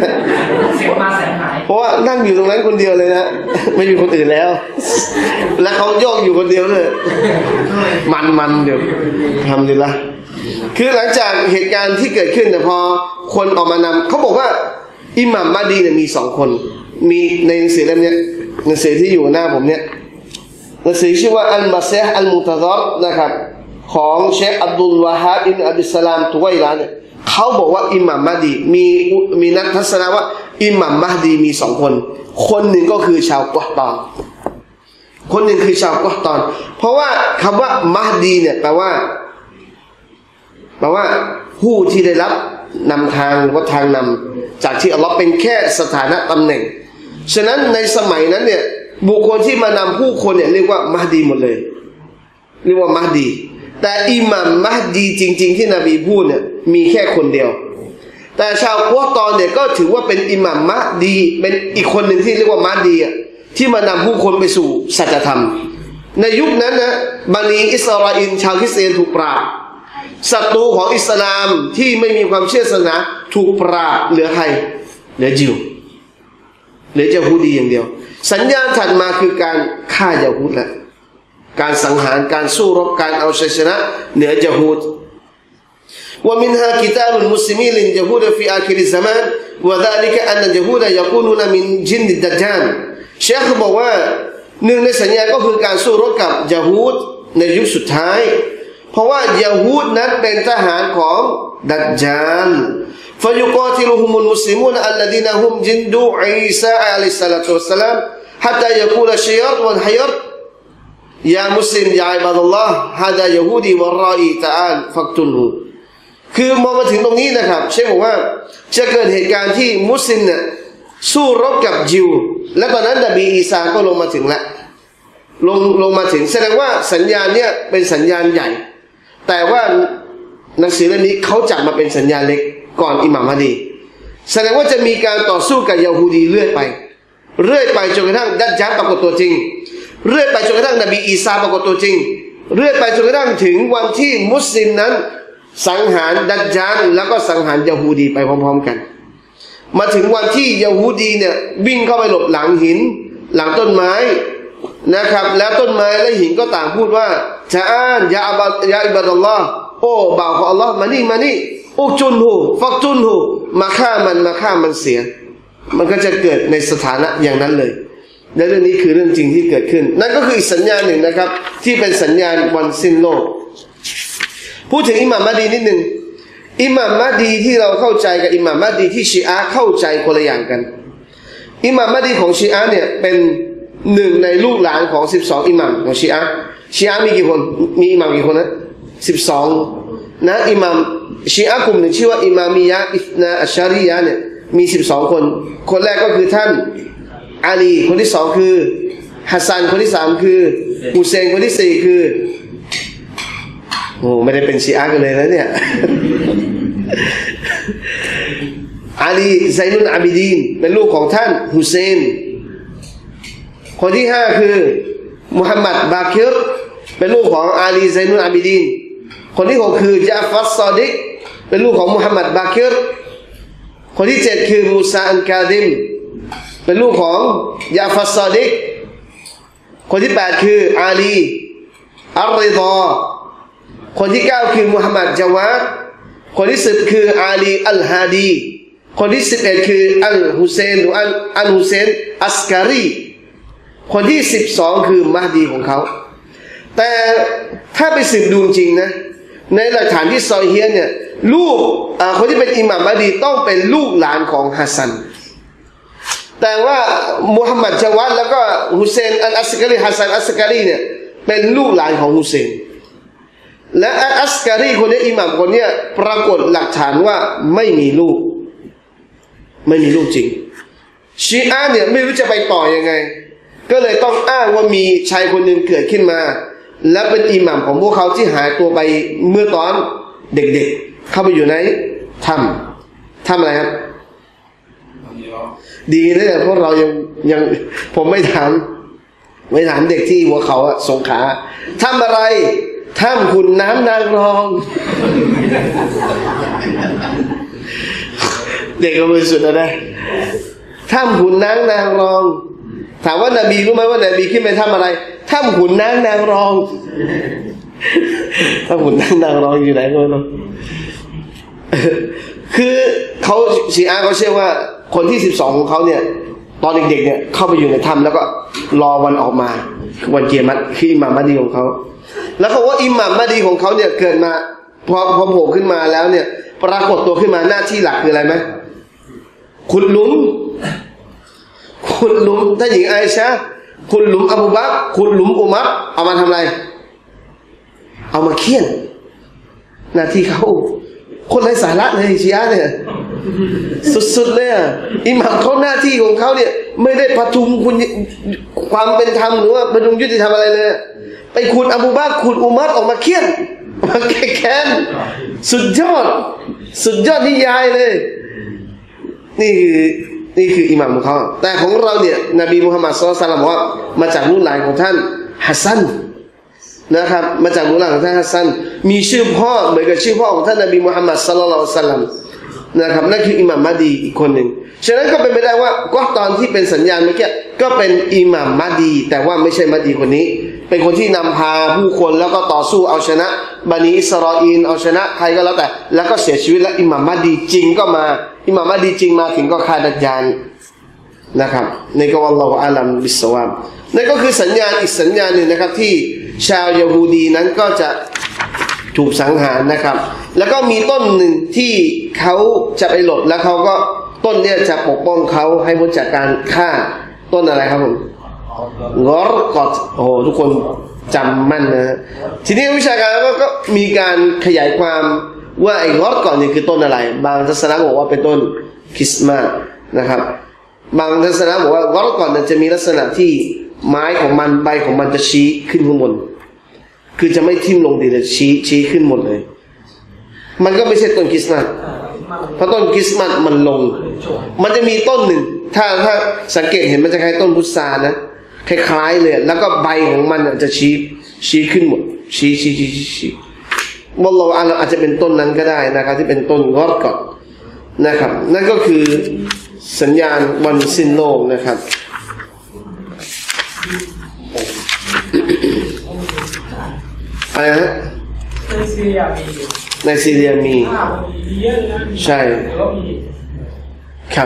เพราะว่านั่งอยู่ตรงนั้นคนเดียวเลยนะไม่มีคนอื่นแล้วและเขาโยกอยู่คนเดียวเลยมันเดี๋ยวทำดีละคือหลังจากเหตุการณ์ที่เกิดขึ้นเนี่ยพอคนออกมานำเขาบอกว่าอิหม่ามมาดีเนี่ยมี2คนมีในหนังสือเล่มนี้หนังสือที่อยู่หน้าผมเนี่ยหนังสือชื่อว่าอัลมาซีฮ์อัลมุตะซอรนะครับของเชคอับดุลวะฮาบอิบนุอับดุสสลามตุไวลาเนี่ยเขาบอกว่าอิหม่ามมะฮดีมีนักทัศนะว่าอิหม่ามมะฮดีมีสองคนคนหนึ่งก็คือชาวกอฮตอนคนหนึ่งคือชาวกอฮตอนเพราะว่าคำว่ามะฮดีเนี่ยแปลว่าผู้ที่ได้รับนำทางว่าทางนำจากที่อัลลอฮ์เป็นแค่สถานะตำแหน่งฉะนั้นในสมัยนั้นเนี่ยบุคคลที่มานำผู้คนเนี่ยเรียกว่ามะฮดีหมดเลยเรียกว่ามะฮดีแต่อิหม่ามมะฮดีจริงๆที่นบีพูดเนี่ยมีแค่คนเดียวแต่ชาวกอฮตอนเนี่ยก็ถือว่าเป็นอิหม่ามมะฮดีเป็นอีกคนหนึ่งที่เรียกว่ามะฮดีที่มานำผู้คนไปสู่สัจธรรมในยุคนั้นนะบันิอิสราเอลชาวคริสเตียนถูกปราบศัตรูของอิสลามที่ไม่มีความเชื่อศาสนาถูกปราบเหลือใครเหลือยิวเหลือยิวดีอย่างเดียวสัญญาณถัดมาคือการฆ่ายิวและการสังหารการสู้รบการเอาชัยชนะเหนือยิวومنها قتال المسلمين لليهود في آخر الزمان وذلك أن اليهود يكونون من جن الدجال เชคบอกว่าหนึ่งในสัญญาณก็คือการสู้รบกับยิวในยุคสุดท้ายเพราะว่ายิวนั้นเป็นทหารของดัจญาล فيقاتلهم المسلمون الذين هم جند عيسى عليه الصلاة والسلام حتى يقول الشياط والحير يا مسلم يا عباد الله هذا يهودي والرائي تعال فاقتله คือมองมาถึงตรงนี้นะครับเชคบอกว่าจะเกิดเหตุการณ์ที่มุสลิมเนี่ยสู้รบกับยิวและตอนนั้นนบีอีสาก็ลงมาถึงแล้วลงมาถึงแสดงว่าสัญญาณเนี่ยเป็นสัญญาณใหญ่แต่ว่าหนังสือเล่มนี้เขาจับมาเป็นสัญญาณเล็กก่อนอิหม่ามมะฮดีแสดงว่าจะมีการต่อสู้กับยิวดีเรื่อยไปจนกระทั่งดัจญาลปรากฏตัวจริงเรื่อยไปจนกระทั่งนบีอีสาปรากฏตัวจริงเรื่อยไปจนกระทั่งถึงวันที่มุสลิมนั้นสังหารดัจญาลแล้วก็สังหารยิวดีไปพร้อมๆกันมาถึงวันที่ยิวดีเนี่ยวิ่งเข้าไปหลบหลังหินหลังต้นไม้นะครับแล้วต้นไม้และหินก็ต่างพูดว่าจาอันยาอิบาดัลลอฮ์โอ้บ่าวของอัลลอฮ์มานี่อุจุนหูฟักจุนหูมาฆ่ามันเสียมันก็จะเกิดในสถานะอย่างนั้นเลยและเรื่องนี้คือเรื่องจริงที่เกิดขึ้นนั่นก็คือสัญญาณหนึ่งนะครับที่เป็นสัญญาณวันสิ้นโลกพูดถึงอิหม่ามมะฮดีนิดหนึ่งอิหม่ามมะฮดีที่เราเข้าใจกับอิหม่ามมะฮดีที่ชีอะห์เข้าใจคนละอย่างกันอิหม่ามมะฮดีของชีอะห์เนี่ยเป็นหนึ่งในลูกหลานของ12อิหม่ามของชีอะห์มีกี่คนมีอิหม่ามกี่คนนะ12นะอิหม่ามชีอะห์กลุ่มหนึ่งชื่อว่าอิหม่ามียะห์อิษนาอัชชารียะห์เนี่ยมี12คนคนแรกก็คือท่านอาลีคนที่2คือฮัสซันคนที่3คือฮุเซนคนที่4คือโอ้ไม่ได้เป็นชีอะห์กันเลยนะเนี่ยอาลีไซนุลอาบิดีนเป็นลูกของท่านฮุเซนคนที่5คือมุฮัมมัดบาคิรเป็นลูกของอาลีไซนุลอาบิดีนคนที่6คือญะฟัรซอดิกเป็นลูกของมุฮัมมัดบาคิรคนที่7คือมูซาอันกาดิมเป็นลูกของญะฟัรซอดิกคนที่8คืออาลีอัรริฎอคนที่9คือมุฮัมมัดจาวาดคนที่10คืออาลีอัลฮาดีคนที่11คืออัลฮุเซนหรืออัลฮุเซนอัสการีคนที่12คือมะฮดีของเขาแต่ถ้าไปสืบดูจริงนะในหลักฐานที่ซอฮีฮ์เนี่ยลูกคนที่เป็นอิหม่ามมะฮดีต้องเป็นลูกหลานของฮัสซันแต่ว่ามุฮัมมัดจาวาดแล้วก็ฮุเซนอัสการีฮัสซันอัสการีเนี่ยเป็นลูกหลานของฮุเซนและอัสการีคนนี้อิหม่ามคนนี้ปรากฏหลักฐานว่าไม่มีลูกจริงชีอะห์เนี่ยไม่รู้จะไปต่อยังไงก็เลยต้องอ้างว่ามีชายคนหนึ่งเกิดขึ้นมาและเป็นอิหม่ามของพวกเขาที่หายตัวไปเมื่อตอนเด็กๆเข้าไปอยู่ในถ้ำอะไรครับดีนะเนี่ยพวกเรายังผมไม่ถามเด็กที่หัวเขาสงขลาถ้ำอะไรถ้ำขุนน้ำนางรองเด็กก็ไม่สุดอะไรถ้ำขุนน้ำนางรองถามว่านบีรู้ไหมว่านบีขึ้นไปถ้ำอะไรถ้ำขุนน้ำนางรองถ้ำขุนน้ำนางรองอยู่ไหนก็ไม่รู้คือเขาชีอะห์เขาเชื่อว่าคนที่12ของเขาเนี่ยตอนเด็กๆเนี่ยเข้าไปอยู่ในถ้ำแล้วก็รอวันออกมาวันเกียรติคืออิหม่ามมะฮดีของเขาแล้วเขาว่าอิหม่ามมะดีของเขาเนี่ยเกิดมาพอโผล่ขึ้นมาแล้วเนี่ยปรากฏตัวขึ้นมาหน้าที่หลักคืออะไรไหมขุดหลุมท่านหญิงไอชะขุดหลุมอบูบักรขุดหลุมอุมัรเอามาทำอะไรเอามาเคี่ยนหน้าที่เขาคนไร้สาระเลยชียะเนี่ยสุดๆเลยอ่ะอิหม่ามเขาหน้าที่ของเขาเนี่ยไม่ได้ประทุมความเป็นธรรมหรือว่าประทุมยุติธรรมอะไรเลยไปขุดอบูบักรขุดอุมัรออกมาเคี่ยนมาแก้แค้นสุดยอดนิยายเลยนี่คืออิหม่ามของเขาแต่ของเราเนี่ยนบีมุฮัมมัดศ็อลลัลลอฮุอะลัยฮิวะซัลลัมบอกว่ามาจากลูกหลานของท่านฮัสซันนะครับมาจากลูกหลานของท่านฮัสซันมีชื่อพ่อเหมือนกับชื่อพ่อของท่านนบีมุฮัมมัดศ็อลลัลลอฮุอะลัยฮิวะซัลลัมนะครับนั่นคืออิหม่ามมะดีอีกคนหนึ่งฉะนั้นก็เป็นไปได้ว่าก็ตอนที่เป็นสัญญาณเมื่อกี้ก็เป็นอิหม่ามมะดีแต่ว่าไม่ใช่มะดีคนนี้เป็นคนที่นำพาผู้คนแล้วก็ต่อสู้เอาชนะบันิอิสราอีลเอาชนะใครก็แล้วแต่แล้วก็เสียชีวิตแล้วอิหม่ามมะดีจริงก็มาอิหม่ามมะดีจริงมาถึงก็ฆ่าดัจญาลนะครับในก็วัลลอฮุอาลัมบิสซอวาบนั่นก็คือสัญญาณอีกสัญญาณหนึ่งนะครับที่ชาวยะฮูดีนั้นก็จะถูกสังหารนะครับแล้วก็มีต้นหนึ่งที่เขาจะไปหลบแล้วเขาก็ต้นเนี่ยจะปกป้องเขาให้พ้นจากการฆ่าต้นอะไรครับผมงอรกอดโอ้ทุกคนจำมั่นนะทีนี้วิชาการก็มีการขยายความว่าไอ้งอรกอดเนี่ยคือต้นอะไรบางศาสนาบอกว่าเป็นต้นคริสต์มาสนะครับบางศาสนาบอกว่างอรกอดเนี่ยจะมีลักษณะที่ไม้ของมันใบของมันจะชี้ขึ้นข้างบนคือจะไม่ทิ่มลงดินเลยชี้ขึ้นหมดเลยมันก็ไม่ใช่ต้นคริสต์มาสเพราะต้นคริสต์มาสมันลงมันจะมีต้นหนึ่งถ้าสังเกตเห็นมันจะคล้ายต้นพุทรานะคล้ายๆเลยแล้วก็ใบของมันจะชี้ขึ้นหมดชี้วัลลอฮุอาลัมอาจจะเป็นต้นนั้นก็ได้นะครับที่เป็นต้นงอรกอดนะครับนั่นก็คือสัญญาณวันสิ้นโลกนะครับอะไรนะในซีเรียมีใช่ครับ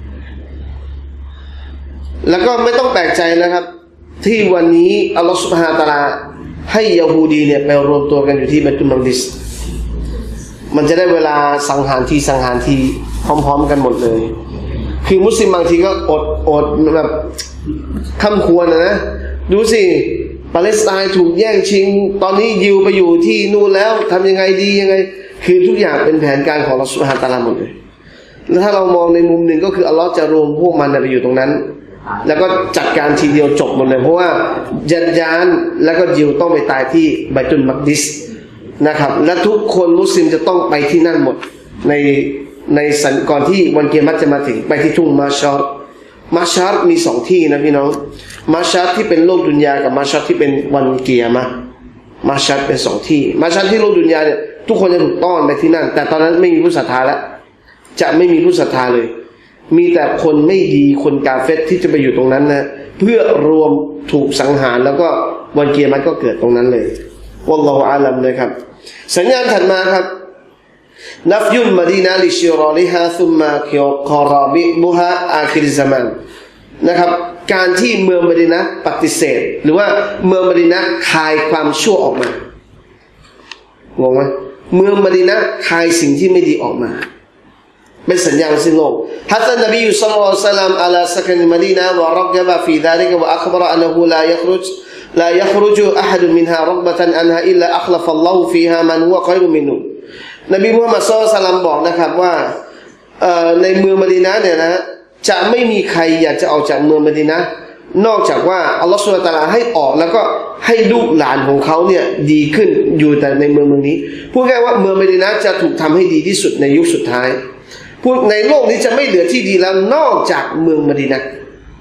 แล้วก็ไม่ต้องแปลกใจนะครับที่วันนี้อัลลอฮฺซุบฮานะฮูวะตะอาลาให้ยะฮูดีเนี่ยไปรวมตัวกันอยู่ที่บัยตุลมักดิสมันจะได้เวลาสังหารทีพร้อมๆกันหมดเลยคือมุสลิมบางทีก็อดแบบค่ำควรนะดูสิปาเลสไตน์ถูกแย่งชิงตอนนี้ยิวไปอยู่ที่นู่นแล้วทำยังไงดียังไงคือทุกอย่างเป็นแผนการของอัลลอฮฺซุบฮานะฮูวะตะอาลาหมดเลยแล้วถ้าเรามองในมุมหนึ่งก็คืออัลลอฮฺจะรวมพวกมันไปอยู่ตรงนั้นแล้วก็จัดการทีเดียวจบหมดเลยเพราะว่ายันยานแล้วก็ยิวต้องไปตายที่บัยตุลมักดิสนะครับและทุกคนมุสลิมจะต้องไปที่นั่นหมดในก่อนที่วันเกียรติจะมาถึงไปที่ทุ่งมาชาร์มีสองที่นะพี่น้องมาชาร์ที่เป็นโลกดุนยากับมาชาร์ที่เป็นวันเกียรติมาชาร์เป็นสองที่มาชาร์ที่โลกดุนยาเนี่ยทุกคนจะถูกต้อนไปที่นั่นแต่ตอนนั้นไม่มีผู้ศรัทธาแล้วจะไม่มีผู้ศรัทธาเลยมีแต่คนไม่ดีคนกาเฟรที่จะไปอยู่ตรงนั้นนะเพื่อรวมถูกสังหารแล้วก็วันเกียรติก็เกิดตรงนั้นเลยวัลลอฮุอาลัมเลยครับสัญญาณถัดมาครับนัฟยุลมะดีนะลิชิรอลิฮาซุมมาคอราบิบุฮาอาคิริซามานนะครับการที่เมืองมะดีนะห์ปฏิเสธหรือว่าเมืองมะดีนะห์คายความชั่วออกมางงไหมเมืองมะดีนะห์คายสิ่งที่ไม่ดีออกมาเป็นสัญญาณสิ้นโลกฮัตตันนบีศ็อลลัลลอฮุอะลัยฮิวะซัลลัมอะลาซักนมะดีนะห์วะรักบะฟีซาลิกะวะอัคบะรอะอันนะฮูลายัครุจอะฮัดมินฮารักบะตันอันฮาอิลลาอัคลัฟอัลลอฮุฟีฮามันฮุวะค็อยรุมินฮุนบีมุฮัมมัดศ็อลลัลลอฮุอะลัยฮิวะซัลลัมบอกนะครับว่าในเมืองมะดีนะห์เนี่ยนะจะไม่มีใครอยากจะออกจากเมืองมะดีนะห์นอกจากว่าอัลลอฮฺซุบฮานะฮูวะตะอาลาให้ออกแล้วก็ให้ลูกหลานของเขาเนี่ยดีขึ้นอยู่แต่ในเมืองนี้พูดง่ายว่าเมืองมะดีนะห์จะถูกทำให้ดีที่สุดในยุคสุดท้ายพูดในโลกนี้จะไม่เหลือที่ดีแล้วนอกจากเมืองมะดีนะห์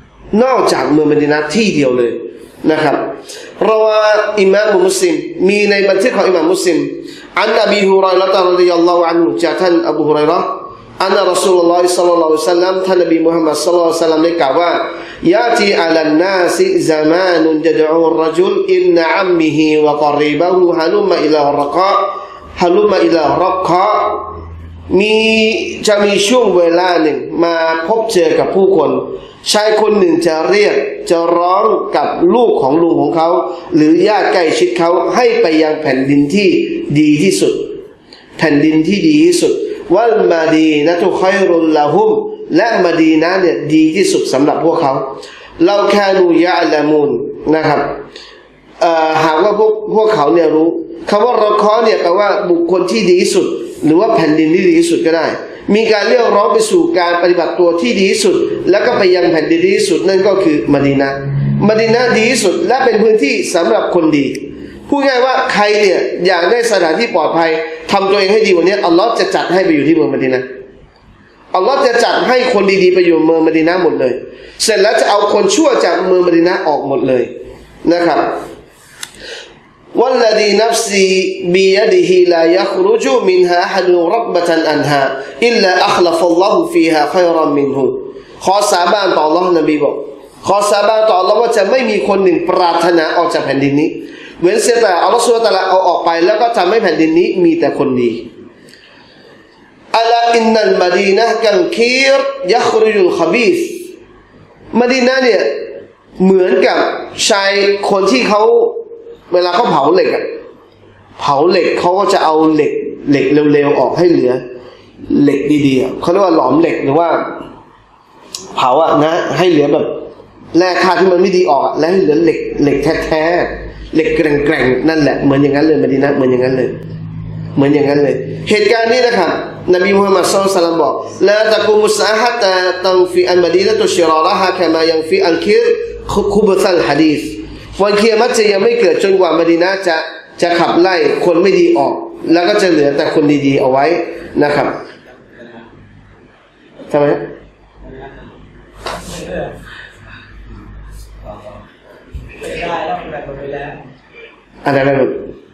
ที่เดียวเลยนะครับเพราะว่าอิมามมุสลิมมีในบันทึกของอิมามมุสลิมอันอบีฮุรอยเราะฮ์รอฎิยัลลอฮุอันฮุจากท่านอบูฮุรอยเราะห์อันรอซูลุลลอฮิศ็อลลัลลอฮุอะลัยฮิวะซัลลัมท่านนบีมุฮัมมัดศ็อลลัลลอฮุอะลัยฮิวะซัลลัมได้กล่าวว่ายาตีอะลันนาซิซะมานุยะดอูรรจุลอิบนะอัมมิฮิวะกอรีบะฮูฮะลุมะอิลารกะจะมีช่วงเวลาหนึ่งมาพบเจอกับผู้คนชายคนหนึ่งจะเรียกจะร้องกับลูกของลุงของเขาหรือญาติใกล้ชิดเขาให้ไปยังแผ่นดินที่ดีที่สุดแผ่นดินที่ดีที่สุดวัลมาดีนะตุค็อยรุลละฮุมและมะดีนะห์เนี่ยดีที่สุดสำหรับพวกเขาเราแค่นูยะละมูนนะครับหากว่าพวกเขาเนี่ยรู้คำว่ารอคอเนี่ยแปลว่าบุคคลที่ดีที่สุดหรือว่าแผ่นดินที่ดีที่สุดก็ได้มีการเรียกร้องไปสู่การปฏิบัติตัวที่ดีที่สุดแล้วก็ไปยังแผ่นดินที่ดีที่สุดนั่นก็คือมะดีนะห์ดีที่สุดและเป็นพื้นที่สำหรับคนดีพูดง่ายว่าใครเนี่ยอยากได้สถานที่ปลอดภัยทำตัวเองให้ดีวันนี้อัลลอฮ์จะจัดให้ไปอยู่ที่เมืองมะดีนะห์อัลลอฮ์จะจัดให้คนดีๆไปอยู่เมืองมะดีนะห์หมดเลยเสร็จแล้วจะเอาคนชั่วจากเมืองมะดีนะห์ออกหมดเลยนะครับوالذي نفسي بيده لا يخرج منها أحد رغبة عنها إلا أخلف الله فيها خيرا منه ขอสาบานต่อ Allah นบีบอกขอสาบานต่อ Allah ว่าจะไม่มีคนหนึ่งปรารถนาออกจากแผ่นดินนี้เว้นเสียแต่อัลเลาะห์ซุบฮานะฮูวะตะอาลาเอาออกไปแล้วก็ทำให้แผ่นดินนี้มีแต่คนดีอะลาอินนัลมะดีนะห์กัลคีรยัครุจุลคอบีษมะดีนะห์เนี่ยเหมือนกับชายคนที่เขาเวลาเขาเผาเหล็กเขาก็จะเอาเหล็กเร็วๆออกให้เหลือเหล็กดีๆเขาเรียกว่าหลอมเหล็กหรือว่าเผานะให้เหลือแบบแร่ธาตุที่มันไม่ดีออกแล้วให้เหลือเหล็กแท้ๆเหล็กแกร่งๆนั่นแหละเหมือนอย่างนั้นเลยมะดีนะห์เหมือนอย่างนั้นเลยเหตุการณ์นี้นะครับนบีมุฮัมมัดศ็อลลัลลอฮุอะลัยฮิวะซัลลัมบอกลาตะกูมุสซาฮะตะตังฟีอัลมะดีนะตุชิราละฮะกะมายังฟีอัลคิรคุบซัลหะดีษวันกิยามะฮ์จะยังไม่เกิดจนกว่ามะดีนะห์จะขับไล่คนไม่ดีออกแล้วก็จะเหลือแต่คนดีๆเอาไว้นะครับทำไมอะไรแบบ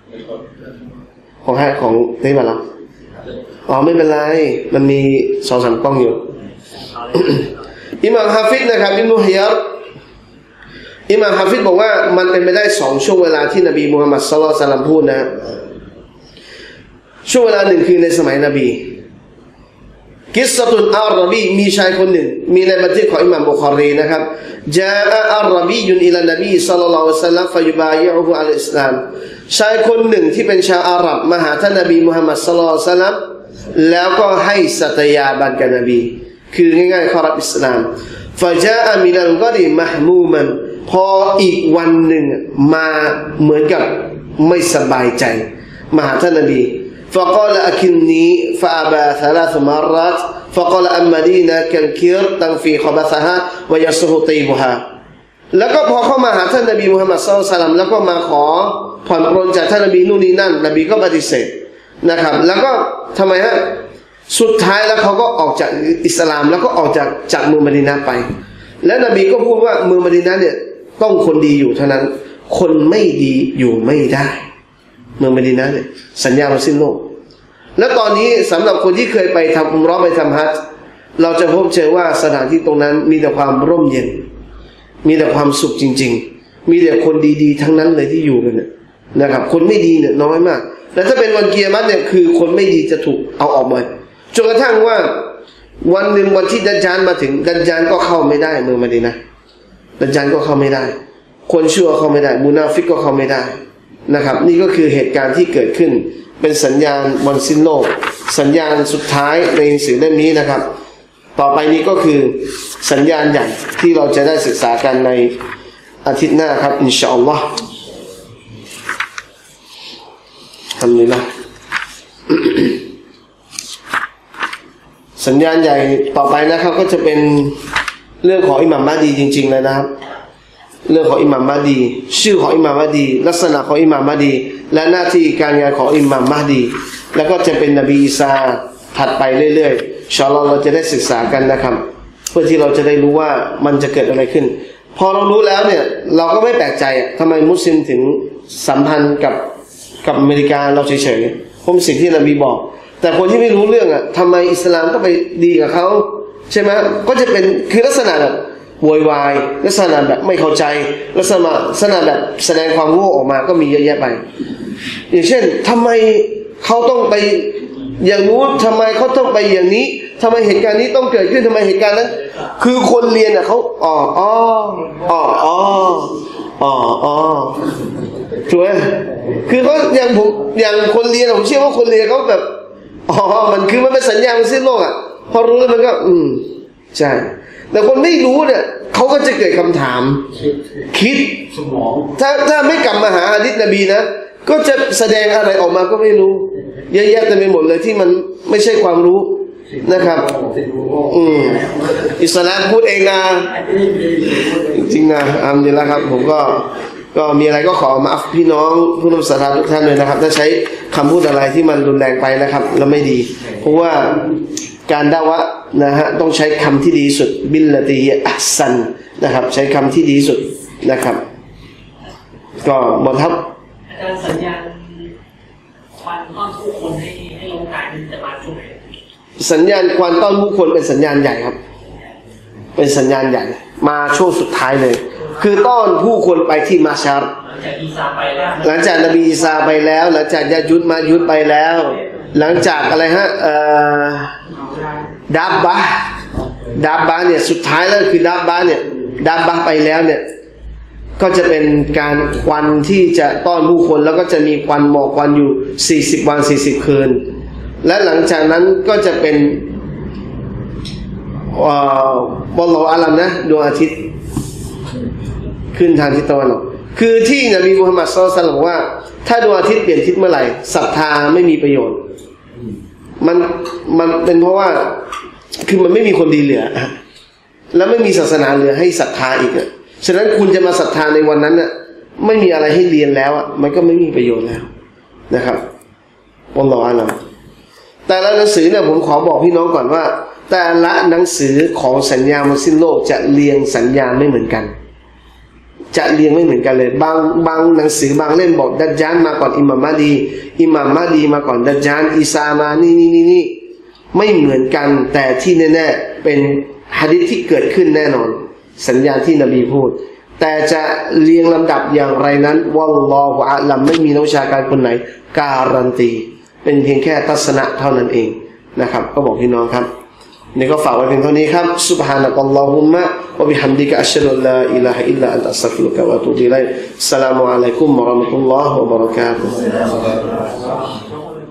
ของนี่มาแล้วอ๋อไม่เป็นไรมันมี2-3กล้องอยู่อิหม่ามฮาฟิซนะครับอิบนุฮิยาร์อิหม่ามฮาฟิซบอกว่ามันเป็นไปได้2ช่วงเวลาที่นบีมุฮัมมัดศ็อลลัลลอฮุอะลัยฮิวะซัลลัมพูดนะช่วงเวลาหนึ่งคือในสมัยนบีกิสซะตุนอัรบีมีชายคนหนึ่งมีในบันทึกของอิหม่ามบุคอรีนะครับจาอะอัรบียุนอิลานบีศ็อลลัลลอฮุอะลัยฮิวะซัลลัมฟะยุบายิอุฮุอะลัยอิสลามชายคนหนึ่งที่เป็นชาวอาหรับมาหาท่านนบีมุฮัมมัดศ็อลลัลลอฮุอะลัยฮิวะซัลลัมแล้วก็ให้สัตยาบันกับนบีคือง่ายๆเขารับอิสลามฟะจาอะมินัลกอดีมะห์มูมันพออีกวันหนึ่งมาเหมือนกับไม่สบายใจมาหาท่านนบีفقال أكلني فأبى 3 مرات فقال المدينة كالكير تنفي خبثها ويصح طيبها แล้วก็พอเข้ามาหาท่านนบีมุฮัมมัดศ็อลลัลลอฮุอะลัยฮิวะซัลลัมแล้วก็มาขอผ่อนปรนจากท่านนบีนู่นนี่นั่นนบีก็ปฏิเสธนะครับแล้วก็ทำไมฮะสุดท้ายแล้วเขาก็ออกจากอิสลามแล้วก็ออกจากเมืองมะดีนะห์ไปและนบีก็พูดว่าเมืองมะดีนะห์เนี่ยต้องคนดีอยู่เท่านั้นคนไม่ดีอยู่ไม่ได้เมืองมะดีนะห์เนี่ยสัญญามาสิ้นโลกแล้วตอนนี้สำหรับคนที่เคยไปทำอุมเราะห์ไปทำฮัจญ์เราจะพบเจอว่าสถานที่ตรงนั้นมีแต่ความร่มเย็นมีแต่ความสุขจริงๆมีแต่คนดีๆทั้งนั้นเลยที่อยู่กันนะครับคนไม่ดีเนี่ยน้อยมากและถ้าเป็นวันกิยามะฮ์เนี่ยคือคนไม่ดีจะถูกเอาออกมาจนกระทั่งว่าวันหนึ่งวันที่ดัจญาลมาถึงดัจญาลก็เข้าไม่ได้เมืองมะดีนะห์ดัจญาลก็เข้าไม่ได้คนชั่วเข้าไม่ได้มุนาฟิกก็เข้าไม่ได้นะครับนี่ก็คือเหตุการณ์ที่เกิดขึ้นเป็นสัญญาณวันสิ้นโลกสัญญาณสุดท้ายในหนังสือเล่มนี้นะครับต่อไปนี้ก็คือสัญญาณใหญ่ที่เราจะได้ศึกษากันในอาทิตย์หน้าครับอินชาอัลลอฮ์อัลฮัมดุลิลลาห์สัญญาณใหญ่ต่อไปนะครับก็จะเป็นเรื่องของอิหม่ามมะฮดีจริงๆเลยนะครับเรื่องของอิหม่ามมะฮดีชื่อของอิหม่ามมะฮดีลักษณะของอิหม่ามมะฮดีและหน้าที่การงานของอิหม่ามมะฮดีแล้วก็จะเป็นนบีอีสาถัดไปเรื่อยๆอินชาอัลเลาะห์เราจะได้ศึกษากันนะครับเพื่อที่เราจะได้รู้ว่ามันจะเกิดอะไรขึ้นพอเรารู้แล้วเนี่ยเราก็ไม่แปลกใจทำไมมุสลิมถึงสัมพันธ์กับอเมริกาเราเฉยๆเพราะสิ่งที่นบีบอกแต่คนที่ไม่รู้เรื่องทำไมอิสลามก็ไปดีกับเขาใช่ไหมก็จะเป็นคือลักษณะแบบโวยวายลักษณะแบบไม่เข้าใจลักษณะแบบแสดงความโง่ออกมาก็มีเยอะแยะไปอย่างเช่นทำไมเขาต้องไปอย่างนู้นทำไมเขาต้องไปอย่างนี้ทำไมเหตุการณ์นี้ต้องเกิดขึ้นทำไมเหตุการณ์นั้นคือคนเรียนอ่ะเขาถูกไหมคือเขาอย่างคนเรียนผมเชื่อว่าคนเรียนเขาแบบมันคือมันเป็นสัญญาณสิ้นโลกอ่ะพอรู้แล้วมันก็ใช่แต่คนไม่รู้เนี่ยเขาก็จะเกิดคำถามคิดถ้าไม่กลับมาหาหะดีษนบีนะก็จะแสดงอะไรออกมาก็ไม่รู้เยอะแยะเต็มไปหมดเลยที่มันไม่ใช่ความรู้นะครับอิสลามพูดเองนะจริงๆนะอัลฮัมดุลิลละห์ครับผมก็มีอะไรก็ขอมาอัฟพี่น้องผู้นำศรัทธาทุกท่านเลยนะครับถ้าใช้คำพูดอะไรที่มันรุนแรงไปนะครับแล้วไม่ดีเพราะว่าการดะวะนะฮะต้องใช้คำที่ดีสุดบิลลติฮิอัห์ซันนะครับใช้คำที่ดีสุดนะครับก็หมดครับอาจารย์สัญญาณควันต้อนผู้คนให้ลงกายมันจะมาช่วงไหนสัญญาณควันต้อนผู้คนเป็นสัญญาณใหญ่ครับเป็นสัญญาณใหญ่มาช่วงสุดท้ายเลยคือต้อนผู้คนไปที่มาชัรหลังจากนบีอีสาไปแล้วหลังจากยะยุดมายุดไปแล้วหลังจากอะไรฮะดับบะเนี่ยสุดท้ายแล้วคือดับบะไปแล้วเนี่ยก็จะเป็นการควันที่จะต้อนผู้คนแล้วก็จะมีควันหมอกควันอยู่40วัน40คืนและหลังจากนั้นก็จะเป็นบอลลออาลัมนะดวงอาทิตย์ขึ้นทางทิศตะวันออกคือที่นบีมุฮัมมัดศ็อลลัลลอฮุอะลัยฮิวะซัลลัมบอกว่าถ้าดวงอาทิตย์เปลี่ยนทิศเมื่อไหร่ศรัทธาไม่มีประโยชน์มันเป็นเพราะว่าคือมันไม่มีคนดีเหลือแล้วไม่มีศาสนาเหลือให้ศรัทธาอีกฉะนั้นคุณจะมาศรัทธาในวันนั้นน่ะไม่มีอะไรให้เรียนแล้วมันก็ไม่มีประโยชน์แล้วนะครับอัลลอฮฺอาลัมแต่ละหนังสือเนี่ยผมขอบอกพี่น้องก่อนว่าแต่ละหนังสือของสัญญาณสิ้นโลกจะเรียงสัญญาณไม่เหมือนกันจะเรียงไม่เหมือนกันเลยบางหนังสือบางเล่มบอกดัจญาลมาก่อนอิหม่ามมะดีมาก่อนดัจญาลอีซามานี่ไม่เหมือนกันแต่ที่แน่ๆเป็นหะดีษที่เกิดขึ้นแน่นอนสัญญาณที่นบีพูดแต่จะเรียงลำดับอย่างไรนั้นวัลลอฮุอะลัมไม่มีนักวิชาการคนไหนการันตีเป็นเพียงแค่ทัศนะเท่านั้นเองนะครับก็บอกพี่น้องครับนี่ก็ฝากไว้เพียงเท่านี้ครับซุบฮานะกัลลอฮุมมะวะบิฮัมดิกะอัชฮะดุอัลลาอิลาฮะอิลลัลอันตะอัสตัฆฟิรุกะวะอะตูบิอิลัยฮิสสลามุอะลัยกุมวะเราะมะตุลลอฮ์วะบะเราะกาตุฮ์